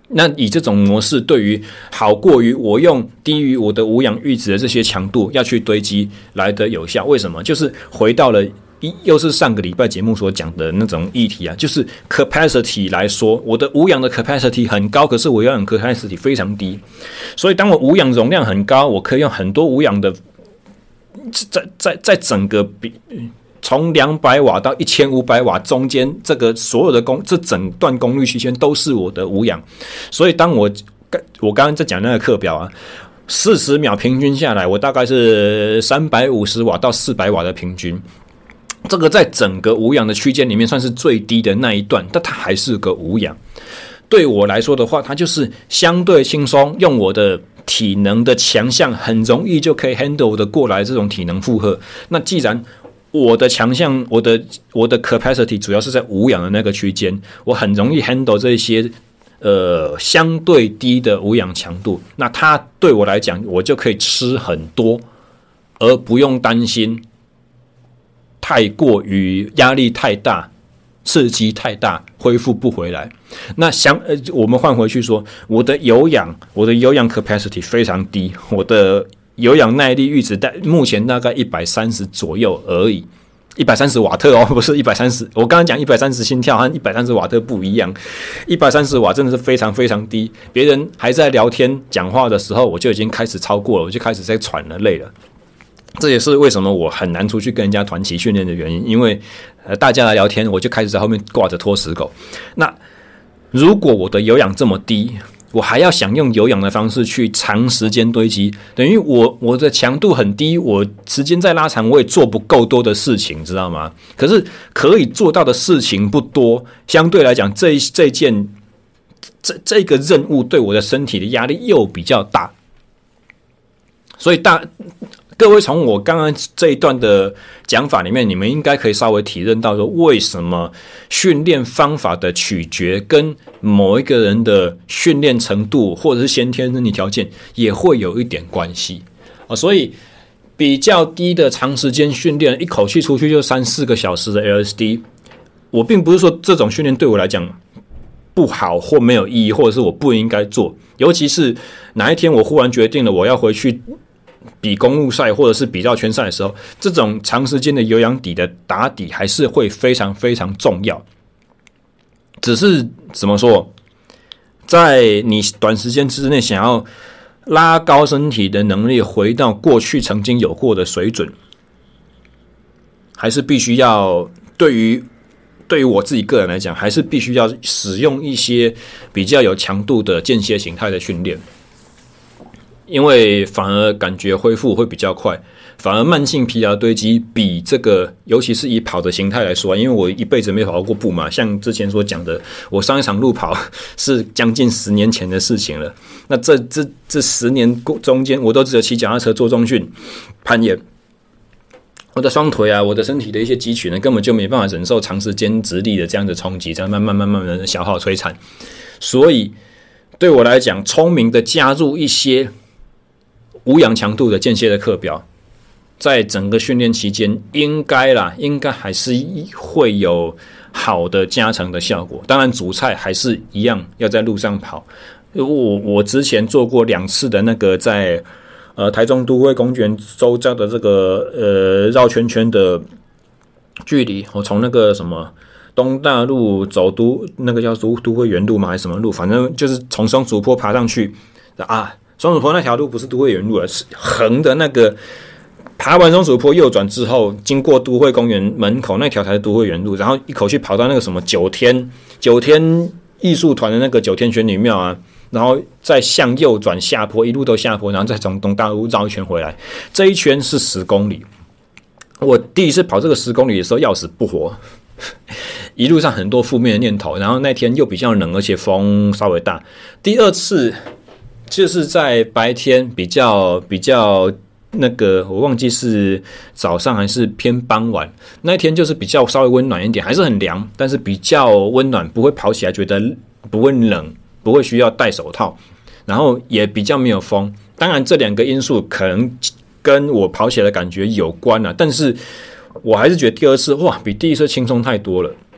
那以这种模式，对于好过于我用低于我的无氧阈值的这些强度要去堆积来得有效。为什么？就是回到了又是上个礼拜节目所讲的那种议题啊，就是 capacity 来说，我的无氧的 capacity 很高，可是我有氧 capacity 非常低。所以当我无氧容量很高，我可以用很多无氧的，在整个从200瓦到1500瓦中间，这个所有的这整段功率区间都是我的无氧。所以当我刚刚在讲那个课表啊，40秒平均下来，我大概是350瓦到400瓦的平均。这个在整个无氧的区间里面算是最低的那一段，但它还是个无氧。对我来说的话，它就是相对轻松，用我的体能的强项，很容易就可以 handle 的过来这种体能负荷。那既然我的强项，我的 capacity 主要是在无氧的那个区间，我很容易 handle 这些相对低的无氧强度。那它对我来讲，我就可以吃很多，而不用担心太过于压力太大、刺激太大，恢复不回来。那我们换回去说，我的有氧 capacity 非常低，我的有氧耐力阈值目前大概130左右而已，130瓦特哦，不是130。我刚刚讲130心跳和130瓦特不一样，130瓦真的是非常非常低。别人还在聊天讲话的时候，我就已经开始超过了，我就开始在喘了，累了。这也是为什么我很难出去跟人家团体训练的原因，因为大家来聊天，我就开始在后面挂着拖死狗。那如果我的有氧这么低，我还要想用有氧的方式去长时间堆积，等于我的强度很低，我时间再拉长，我也做不够多的事情，知道吗？可是可以做到的事情不多，相对来讲，这个任务对我的身体的压力又比较大，所以各位从我刚刚这一段的讲法里面，你们应该可以稍微体认到说，为什么训练方法的取决跟某一个人的训练程度或者是先天身体条件也会有一点关系啊。所以比较低的长时间训练，一口气出去就3-4个小时的 LSD， 我并不是说这种训练对我来讲不好或没有意义，或者是我不应该做。尤其是哪一天我忽然决定了我要回去比公路赛或者是比较圈赛的时候，这种长时间的有氧底的打底还是会非常非常重要。只是怎么说，在你短时间之内想要拉高身体的能力回到过去曾经有过的水准，还是必须要对于我自己个人来讲，还是必须要使用一些比较有强度的间歇形态的训练。因为反而感觉恢复会比较快，反而慢性疲劳堆积比这个，尤其是以跑的形态来说，因为我一辈子没跑过步嘛，像之前所讲的，我上一场路跑是将近10年前的事情了。那这10年中间，我都只有骑脚踏车做重训、攀岩，我的双腿啊，我的身体的一些肌群呢，根本就没办法忍受长时间直立的这样的冲击，这样慢慢的消耗摧残。所以对我来讲，聪明的加入一些无氧强度的间歇的课表，在整个训练期间应该还是会有好的加成的效果。当然主菜还是一样要在路上跑。我之前做过2次的那个在台中都会公园周遭的这个绕圈圈的距离，我从那个什么东大路走那个叫都会园路吗还是什么路，反正就是从松鼠坡爬上去啊。松鼠坡那条路不是都会园路了，是横的那个，爬完松鼠坡右转之后，经过都会公园门口那条才是都会园路，然后一口气跑到那个什么九天艺术团的那个九天玄女庙啊，然后再向右转下坡，一路都下坡，然后再从东大路绕一圈回来，这一圈是10公里。我第一次跑这个10公里的时候要死不活，一路上很多负面的念头，然后那天又比较冷，而且风稍微大。第2次就是在白天比较那个，我忘记是早上还是偏傍晚，那一天就是比较稍微温暖一点，还是很凉，但是比较温暖，不会跑起来觉得不会冷，不会需要戴手套，然后也比较没有风。当然这2个因素可能跟我跑起来的感觉有关啊，但是我还是觉得第2次比第1次轻松太多了。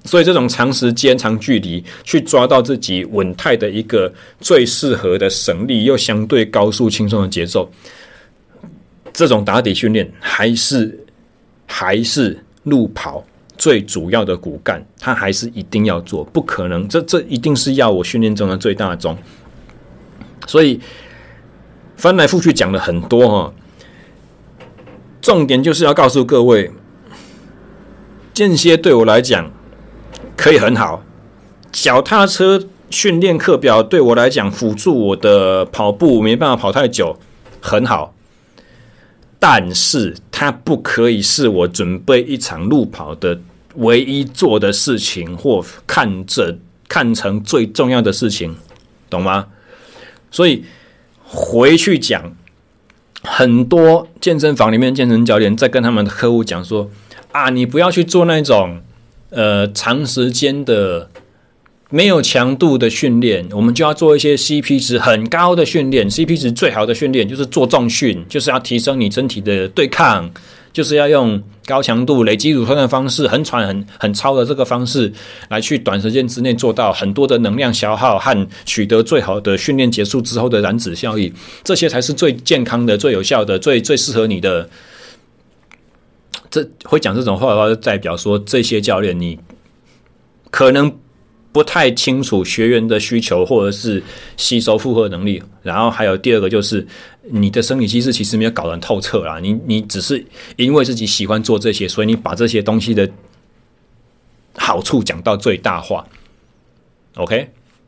所以这种长时间、长距离去抓到自己稳态的一个最适合的省力又相对高速轻松的节奏，这种打底训练还是路跑最主要的骨干，它还是一定要做，不可能，这一定是要我训练中的最大宗。所以翻来覆去讲了很多哈，重点就是要告诉各位，间歇对我来讲可以很好，脚踏车训练课表对我来讲辅助我的跑步没办法跑太久很好，但是它不可以是我准备一场路跑的唯一做的事情，或看成最重要的事情，懂吗？所以回去讲，很多健身房里面健身教练在跟他们的客户讲说啊，你不要去做那种长时间的没有强度的训练，我们就要做一些 CP 值很高的训练。 CP 值最好的训练就是做重训，就是要提升你身体的对抗，就是要用高强度累积乳酸的方式，很喘很超的这个方式来去短时间之内做到很多的能量消耗和取得最好的训练结束之后的燃脂效益，这些才是最健康的、最有效的、最适合你的。这会讲这种话的话，就代表说这些教练你可能不太清楚学员的需求或者是吸收负荷能力。然后还有第二个就是你的生理机制其实没有搞得很透彻啦，你只是因为自己喜欢做这些，所以你把这些东西的好处讲到最大化。 OK，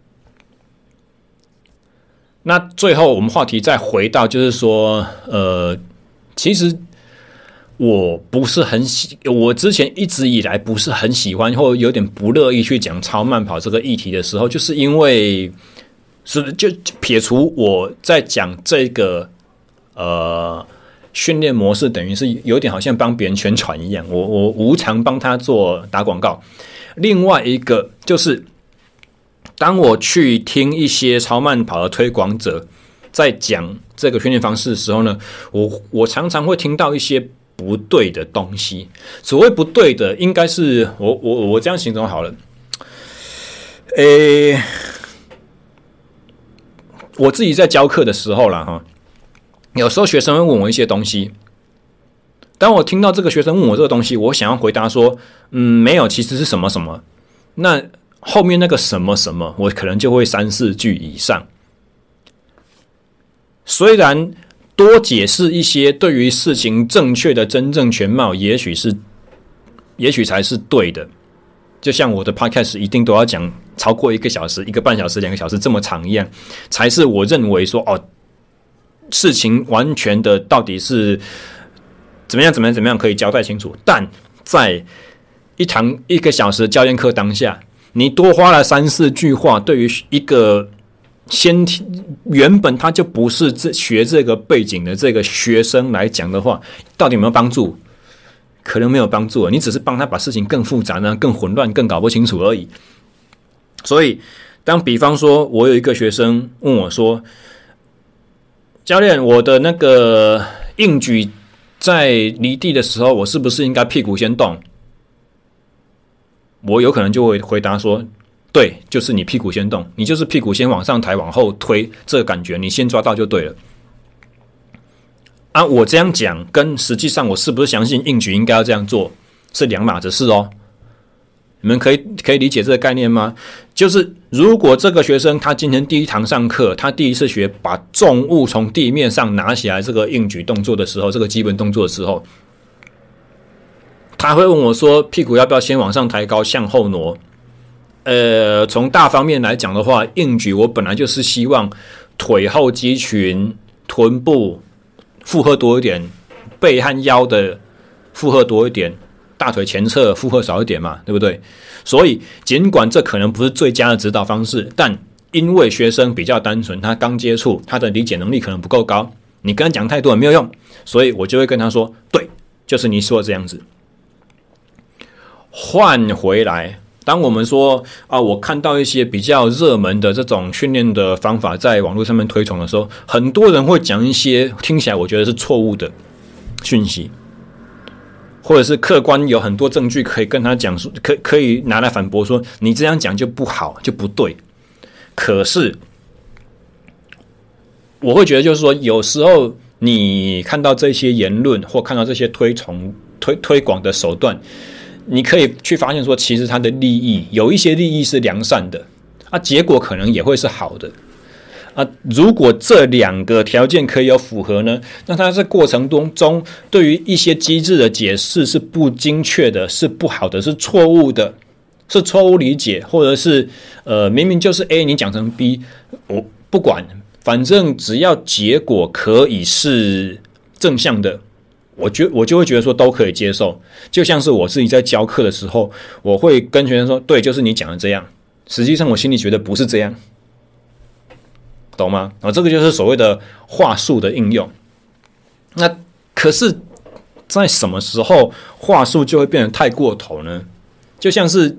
那最后我们话题再回到就是说其实我之前一直以来不是很喜欢或有点不乐意去讲超慢跑这个议题的时候，就是因为就撇除我在讲这个训练模式，等于是有点好像帮别人宣传一样，我无偿帮他做打广告。另外一个就是当我去听一些超慢跑的推广者在讲这个训练方式的时候呢，我常常会听到一些不对的东西。所谓不对的，应该是我这样形容好了。我自己在教课的时候啦哈，有时候学生会问我一些东西，当我听到这个学生问我这个东西，我想要回答说没有，其实是什么什么，那后面那个什么什么我可能就会3-4句以上。虽然多解释一些对于事情正确的真正全貌，也许才是对的。就像我的 podcast 一定都要讲超过1个小时、1个半小时、2个小时这么长一样，才是我认为说事情完全的到底是怎么样可以交代清楚。但在一堂1个小时的教练课当下，你多花了3-4句话，对于一个原本他就不是学这个背景的这个学生来讲的话，到底有没有帮助？可能没有帮助，你只是帮他把事情更复杂呢、更混乱、更搞不清楚而已。所以当比方说我有一个学生问我说，教练，我的那个硬举在离地的时候，我是不是应该屁股先动？我有可能就会回答说，对，就是你屁股先动，你就是屁股先往上抬往后推，这个感觉你先抓到就对了。我这样讲跟实际上我是不是相信硬举应该要这样做是两码子事哦。你们可以理解这个概念吗？就是如果这个学生他今天第一堂上课，他第一次学把重物从地面上拿起来这个硬举动作的时候，这个基本动作的时候，他会问我说屁股要不要先往上抬高向后挪。从大方面来讲的话，硬举我本来就是希望腿后肌群、臀部负荷多一点，背和腰的负荷多一点，大腿前侧负荷少一点嘛，对不对？所以尽管这可能不是最佳的指导方式，但因为学生比较单纯，他刚接触，他的理解能力可能不够高，你跟他讲太多也没有用，所以我就会跟他说，对，就是你说的这样子。换回来，当我们说我看到一些比较热门的这种训练的方法在网络上面推崇的时候，很多人会讲一些听起来我觉得是错误的讯息， 或者是客观有很多证据可以跟他讲述，可以拿来反驳说你这样讲就不好，就不对。可是我会觉得就是说，有时候你看到这些言论或看到这些推广的手段，你可以去发现说，其实他的利益有一些利益是良善的啊，结果可能也会是好的啊。如果这两个条件可以有符合呢，那他在过程中对于一些机制的解释是不精确的，是不好的，是错误的，是错误理解，或者是明明就是 A 你讲成 B， 我不管，反正只要结果可以是正向的，我就会觉得说都可以接受。就像是我自己在教课的时候，我会跟学生说，对，就是你讲的这样，实际上我心里觉得不是这样，懂吗？这个就是所谓的话术的应用。那可是在什么时候话术就会变得太过头呢？就像是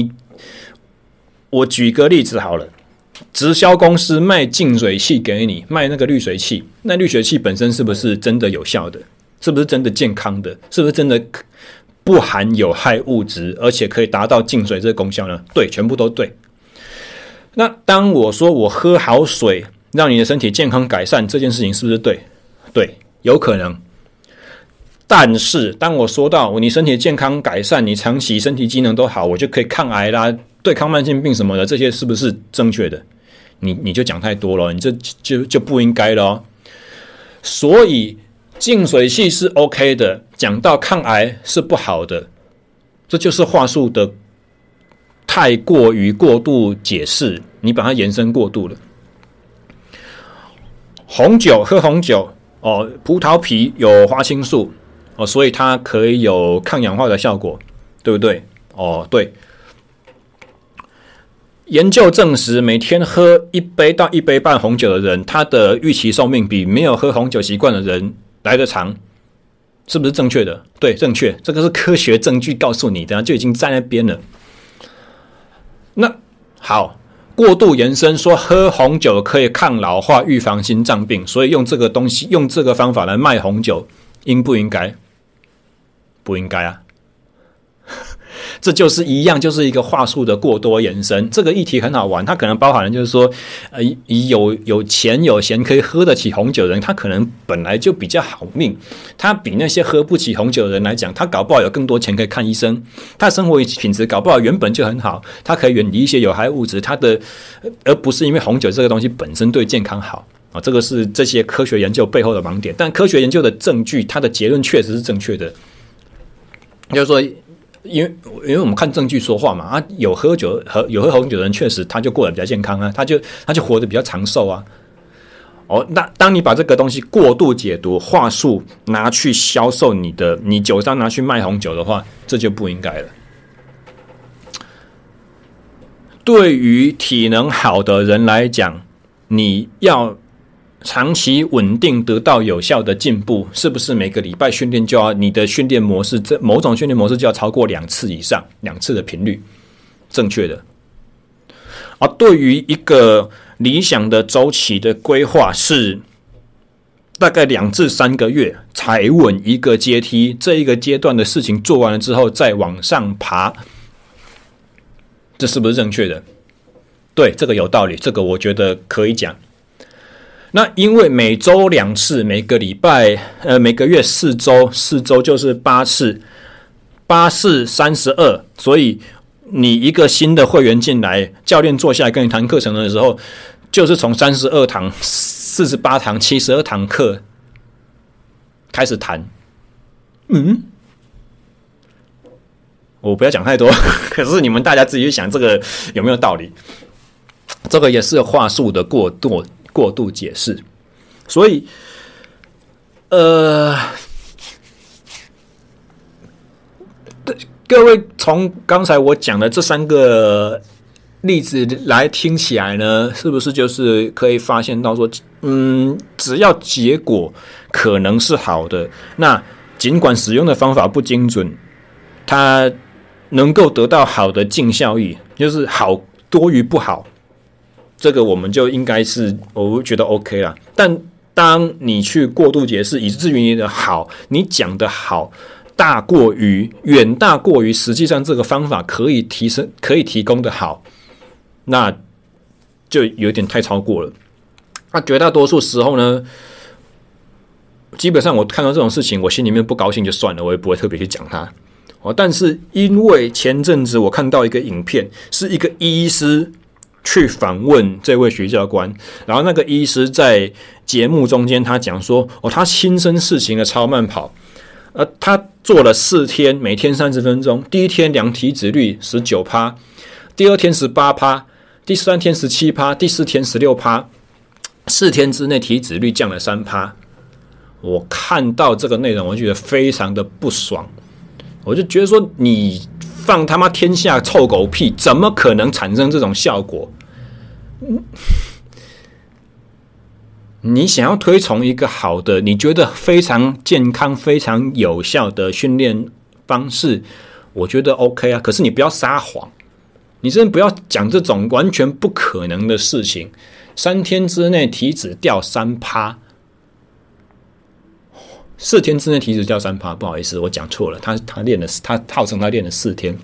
我举个例子好了，直销公司卖净水器给你，卖那个滤水器，那滤水器本身是不是真的有效的？是不是真的健康的？是不是真的不含有害物质，而且可以达到净水这个功效呢？对，全部都对。那当我说我喝好水让你的身体健康改善这件事情是不是对？对，有可能。但是当我说到你身体健康改善，你长期身体机能都好，我就可以抗癌啦，对抗慢性病什么的，这些是不是正确的？你就讲太多了，你这就不应该了哦。所以净水器是 OK 的，讲到抗癌是不好的，这就是话术的太过于过度解释，你把它延伸过度了。喝红酒葡萄皮有花青素所以它可以有抗氧化的效果，对不对？对。研究证实，每天喝1杯到1杯半红酒的人，他的预期寿命比没有喝红酒习惯的人来得长，是不是正确的？对，正确，这个是科学证据告诉你的，就已经在那边了。那好，过度延伸说喝红酒可以抗老化、预防心脏病，所以用这个东西、用这个方法来卖红酒，应不应该？不应该啊。这就是一样，就是一个话术的过多延伸。这个议题很好玩，它可能包含了就是说，有钱有闲可以喝得起红酒的人，他可能本来就比较好命，他比那些喝不起红酒的人来讲，他搞不好有更多钱可以看医生，他的生活品质搞不好原本就很好，他可以远离一些有害物质，而不是因为红酒这个东西本身对健康好。这个是这些科学研究背后的盲点，但科学研究的证据，它的结论确实是正确的，就是说。因为我们看证据说话嘛，有喝红酒的人确实他就过得比较健康啊，他就活得比较长寿啊。那当你把这个东西过度解读，话术拿去销售你酒商拿去卖红酒的话，这就不应该了。对于体能好的人来讲，你要长期稳定得到有效的进步，是不是每个礼拜训练就要你的训练模式，某种训练模式就要超过2次以上，2次的频率，正确的。对于一个理想的周期的规划是大概2至3个月踩稳一个阶梯，这一个阶段的事情做完了之后再往上爬，这是不是正确的？对，这个有道理，这个我觉得可以讲。那因为每周2次，每个礼拜每个月4周就是8次，8次32，所以你一个新的会员进来，教练坐下来跟你谈课程的时候，就是从32堂、48堂、72堂课开始谈。我不要讲太多，可是你们大家自己去想这个有没有道理？这个也是话术的过度解释，所以各位从刚才我讲的这3个例子来听起来呢，是不是就是可以发现到说，只要结果可能是好的，那尽管使用的方法不精准，它能够得到好的净效益，就是好多于不好。这个我们就应该是我觉得 OK 啦，但当你去过度解释，以至于你的好，你讲的好远大过于实际上这个方法可以提供的好，那就有点太超过了。那绝大多数时候呢，基本上我看到这种事情，我心里面不高兴就算了，我也不会特别去讲它。但是因为前阵子我看到一个影片，是一个医师去访问这位徐教官，然后那个医师在节目中间他讲说，他亲身试行了超慢跑，他做了4天，每天30分钟，第一天量体脂率 19%， 第二天 18%， 第3天 17%， 第4天 16%，4 天之内体脂率降了 3%。 我看到这个内容，我觉得非常的不爽，我就觉得说，你放他妈天下臭狗屁，怎么可能产生这种效果？你想要推崇一个好的，你觉得非常健康、非常有效的训练方式，我觉得 OK 啊。可是你不要撒谎，你真的不要讲这种完全不可能的事情。3天之内体脂掉 3%， 4天之内体脂掉 3%， 不好意思，我讲错了。他号称他练了4天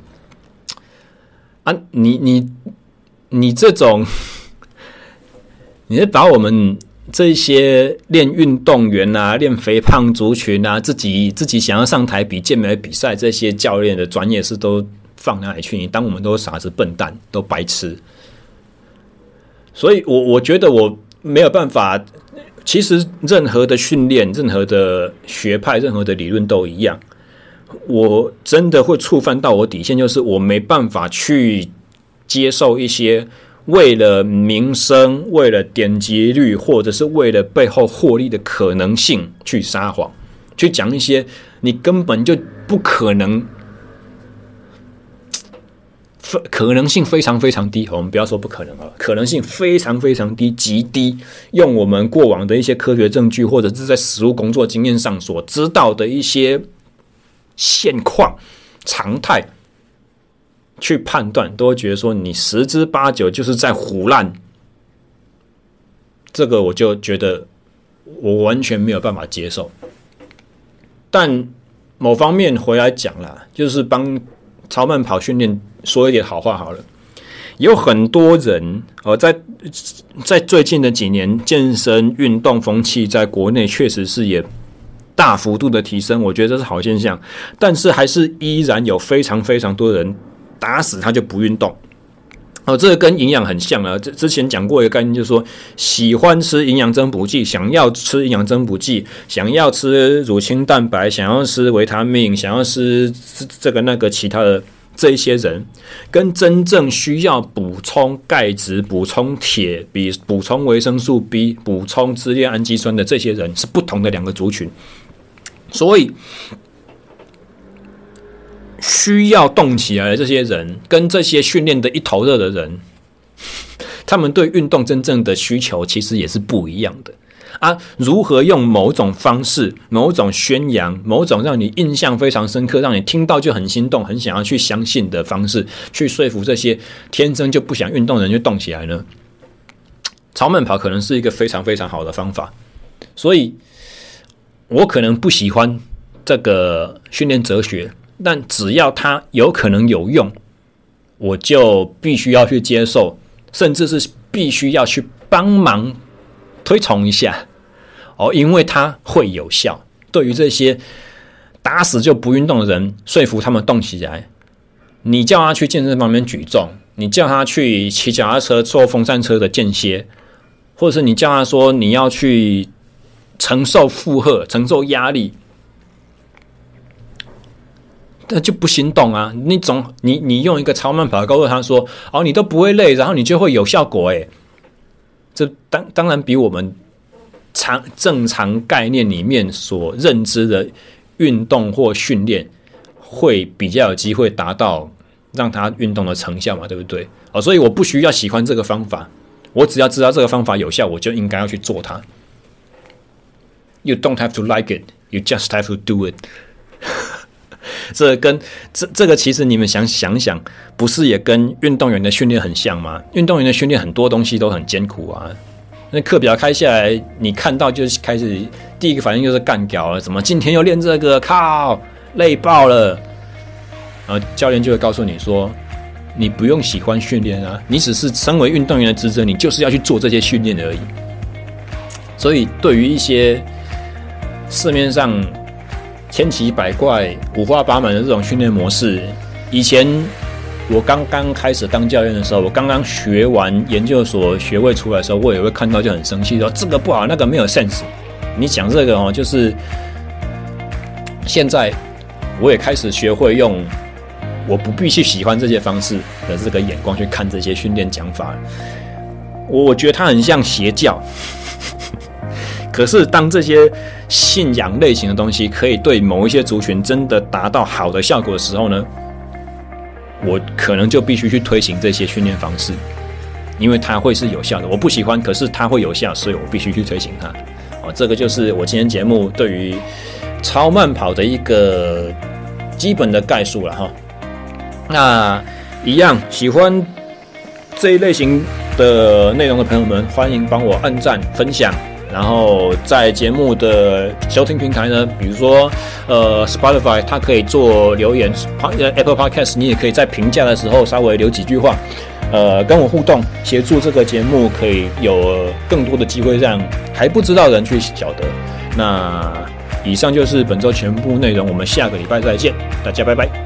啊！你这种，你是把我们这些练运动员啊、练肥胖族群啊、自己想要上台比健美比赛这些教练的专业是都放哪里去？你当我们都傻子、笨蛋、都白痴？所以我觉得我没有办法。其实任何的训练、任何的学派、任何的理论都一样，我真的会触犯到我底线，就是我没办法去接受一些为了名声、为了点击率，或者是为了背后获利的可能性去撒谎，去讲一些你根本就不可能。可能性非常非常低，我们不要说不可能了，可能性非常非常低，极低。用我们过往的一些科学证据，或者是在实务工作经验上所知道的一些现况、常态去判断，都会觉得说你10之8九就是在唬烂。这个我就觉得我完全没有办法接受。但某方面回来讲啦，就是帮超慢跑训练说一点好话好了。有很多人在最近的几年，健身运动风气在国内确实是也大幅度的提升，我觉得这是好现象。但是还是依然有非常非常多人打死他就不运动。这个跟营养很像了。之前讲过一个概念，就是说喜欢吃营养增补剂，想要吃营养增补剂，想要吃乳清蛋白，想要吃维他命，想要吃这个那个其他的这一些人，跟真正需要补充钙质、补充铁、补充维生素 B、补充支链氨基酸的这些人是不同的2个族群。所以需要动起来的这些人，跟这些训练的一头热的人，他们对运动真正的需求其实也是不一样的啊。如何用某种方式、某种宣扬、某种让你印象非常深刻、让你听到就很心动、很想要去相信的方式，去说服这些天生就不想运动的人去动起来呢？超慢跑可能是一个非常非常好的方法。所以我可能不喜欢这个训练哲学，但只要它有可能有用，我就必须要去接受，甚至是必须要去帮忙推崇一下因为它会有效。对于这些打死就不运动的人，说服他们动起来。你叫他去健身房里面举重，你叫他去骑脚踏车、坐风扇车的间歇，或者是你叫他说你要去承受负荷、承受压力，那就不心动啊！你用一个超慢跑告诉他说，你都不会累，然后你就会有效果这当然比我们正常概念里面所认知的运动或训练会比较有机会达到让他运动的成效嘛，对不对？所以我不需要喜欢这个方法，我只要知道这个方法有效，我就应该要去做它。You don't have to like it, you just have to do it 这个其实你们想想，不是也跟运动员的训练很像吗？运动员的训练很多东西都很艰苦啊。那课表开下来，你看到就开始第一个反应就是干屌了，怎么今天又练这个？靠！ 累爆了，然后教练就会告诉你说，你不用喜欢训练啊，你只是身为运动员的职责，你就是要去做这些训练而已。所以对于一些市面上千奇百怪、五花八门的这种训练模式，以前我刚刚开始当教练的时候，我刚刚学完研究所学位出来的时候，我也会看到就很生气，说这个不好，那个没有 sense。你讲这个就是现在我也开始学会用我不必去喜欢这些方式的这个眼光去看这些训练讲法。我觉得它很像邪教。可是当这些信仰类型的东西可以对某一些族群真的达到好的效果的时候呢，我可能就必须去推行这些训练方式，因为它会是有效的。我不喜欢，可是它会有效，所以我必须去推行它。这个就是我今天节目对于超慢跑的一个基本的概述了哈。那一样喜欢这一类型的内容的朋友们，欢迎帮我按赞分享。然后在节目的收听平台呢，比如说Spotify 它可以做留言，Apple Podcast 你也可以在评价的时候稍微留几句话，跟我互动，协助这个节目可以有更多的机会让还不知道的人去晓得。那以上就是本周全部内容，我们下个礼拜再见，大家拜拜。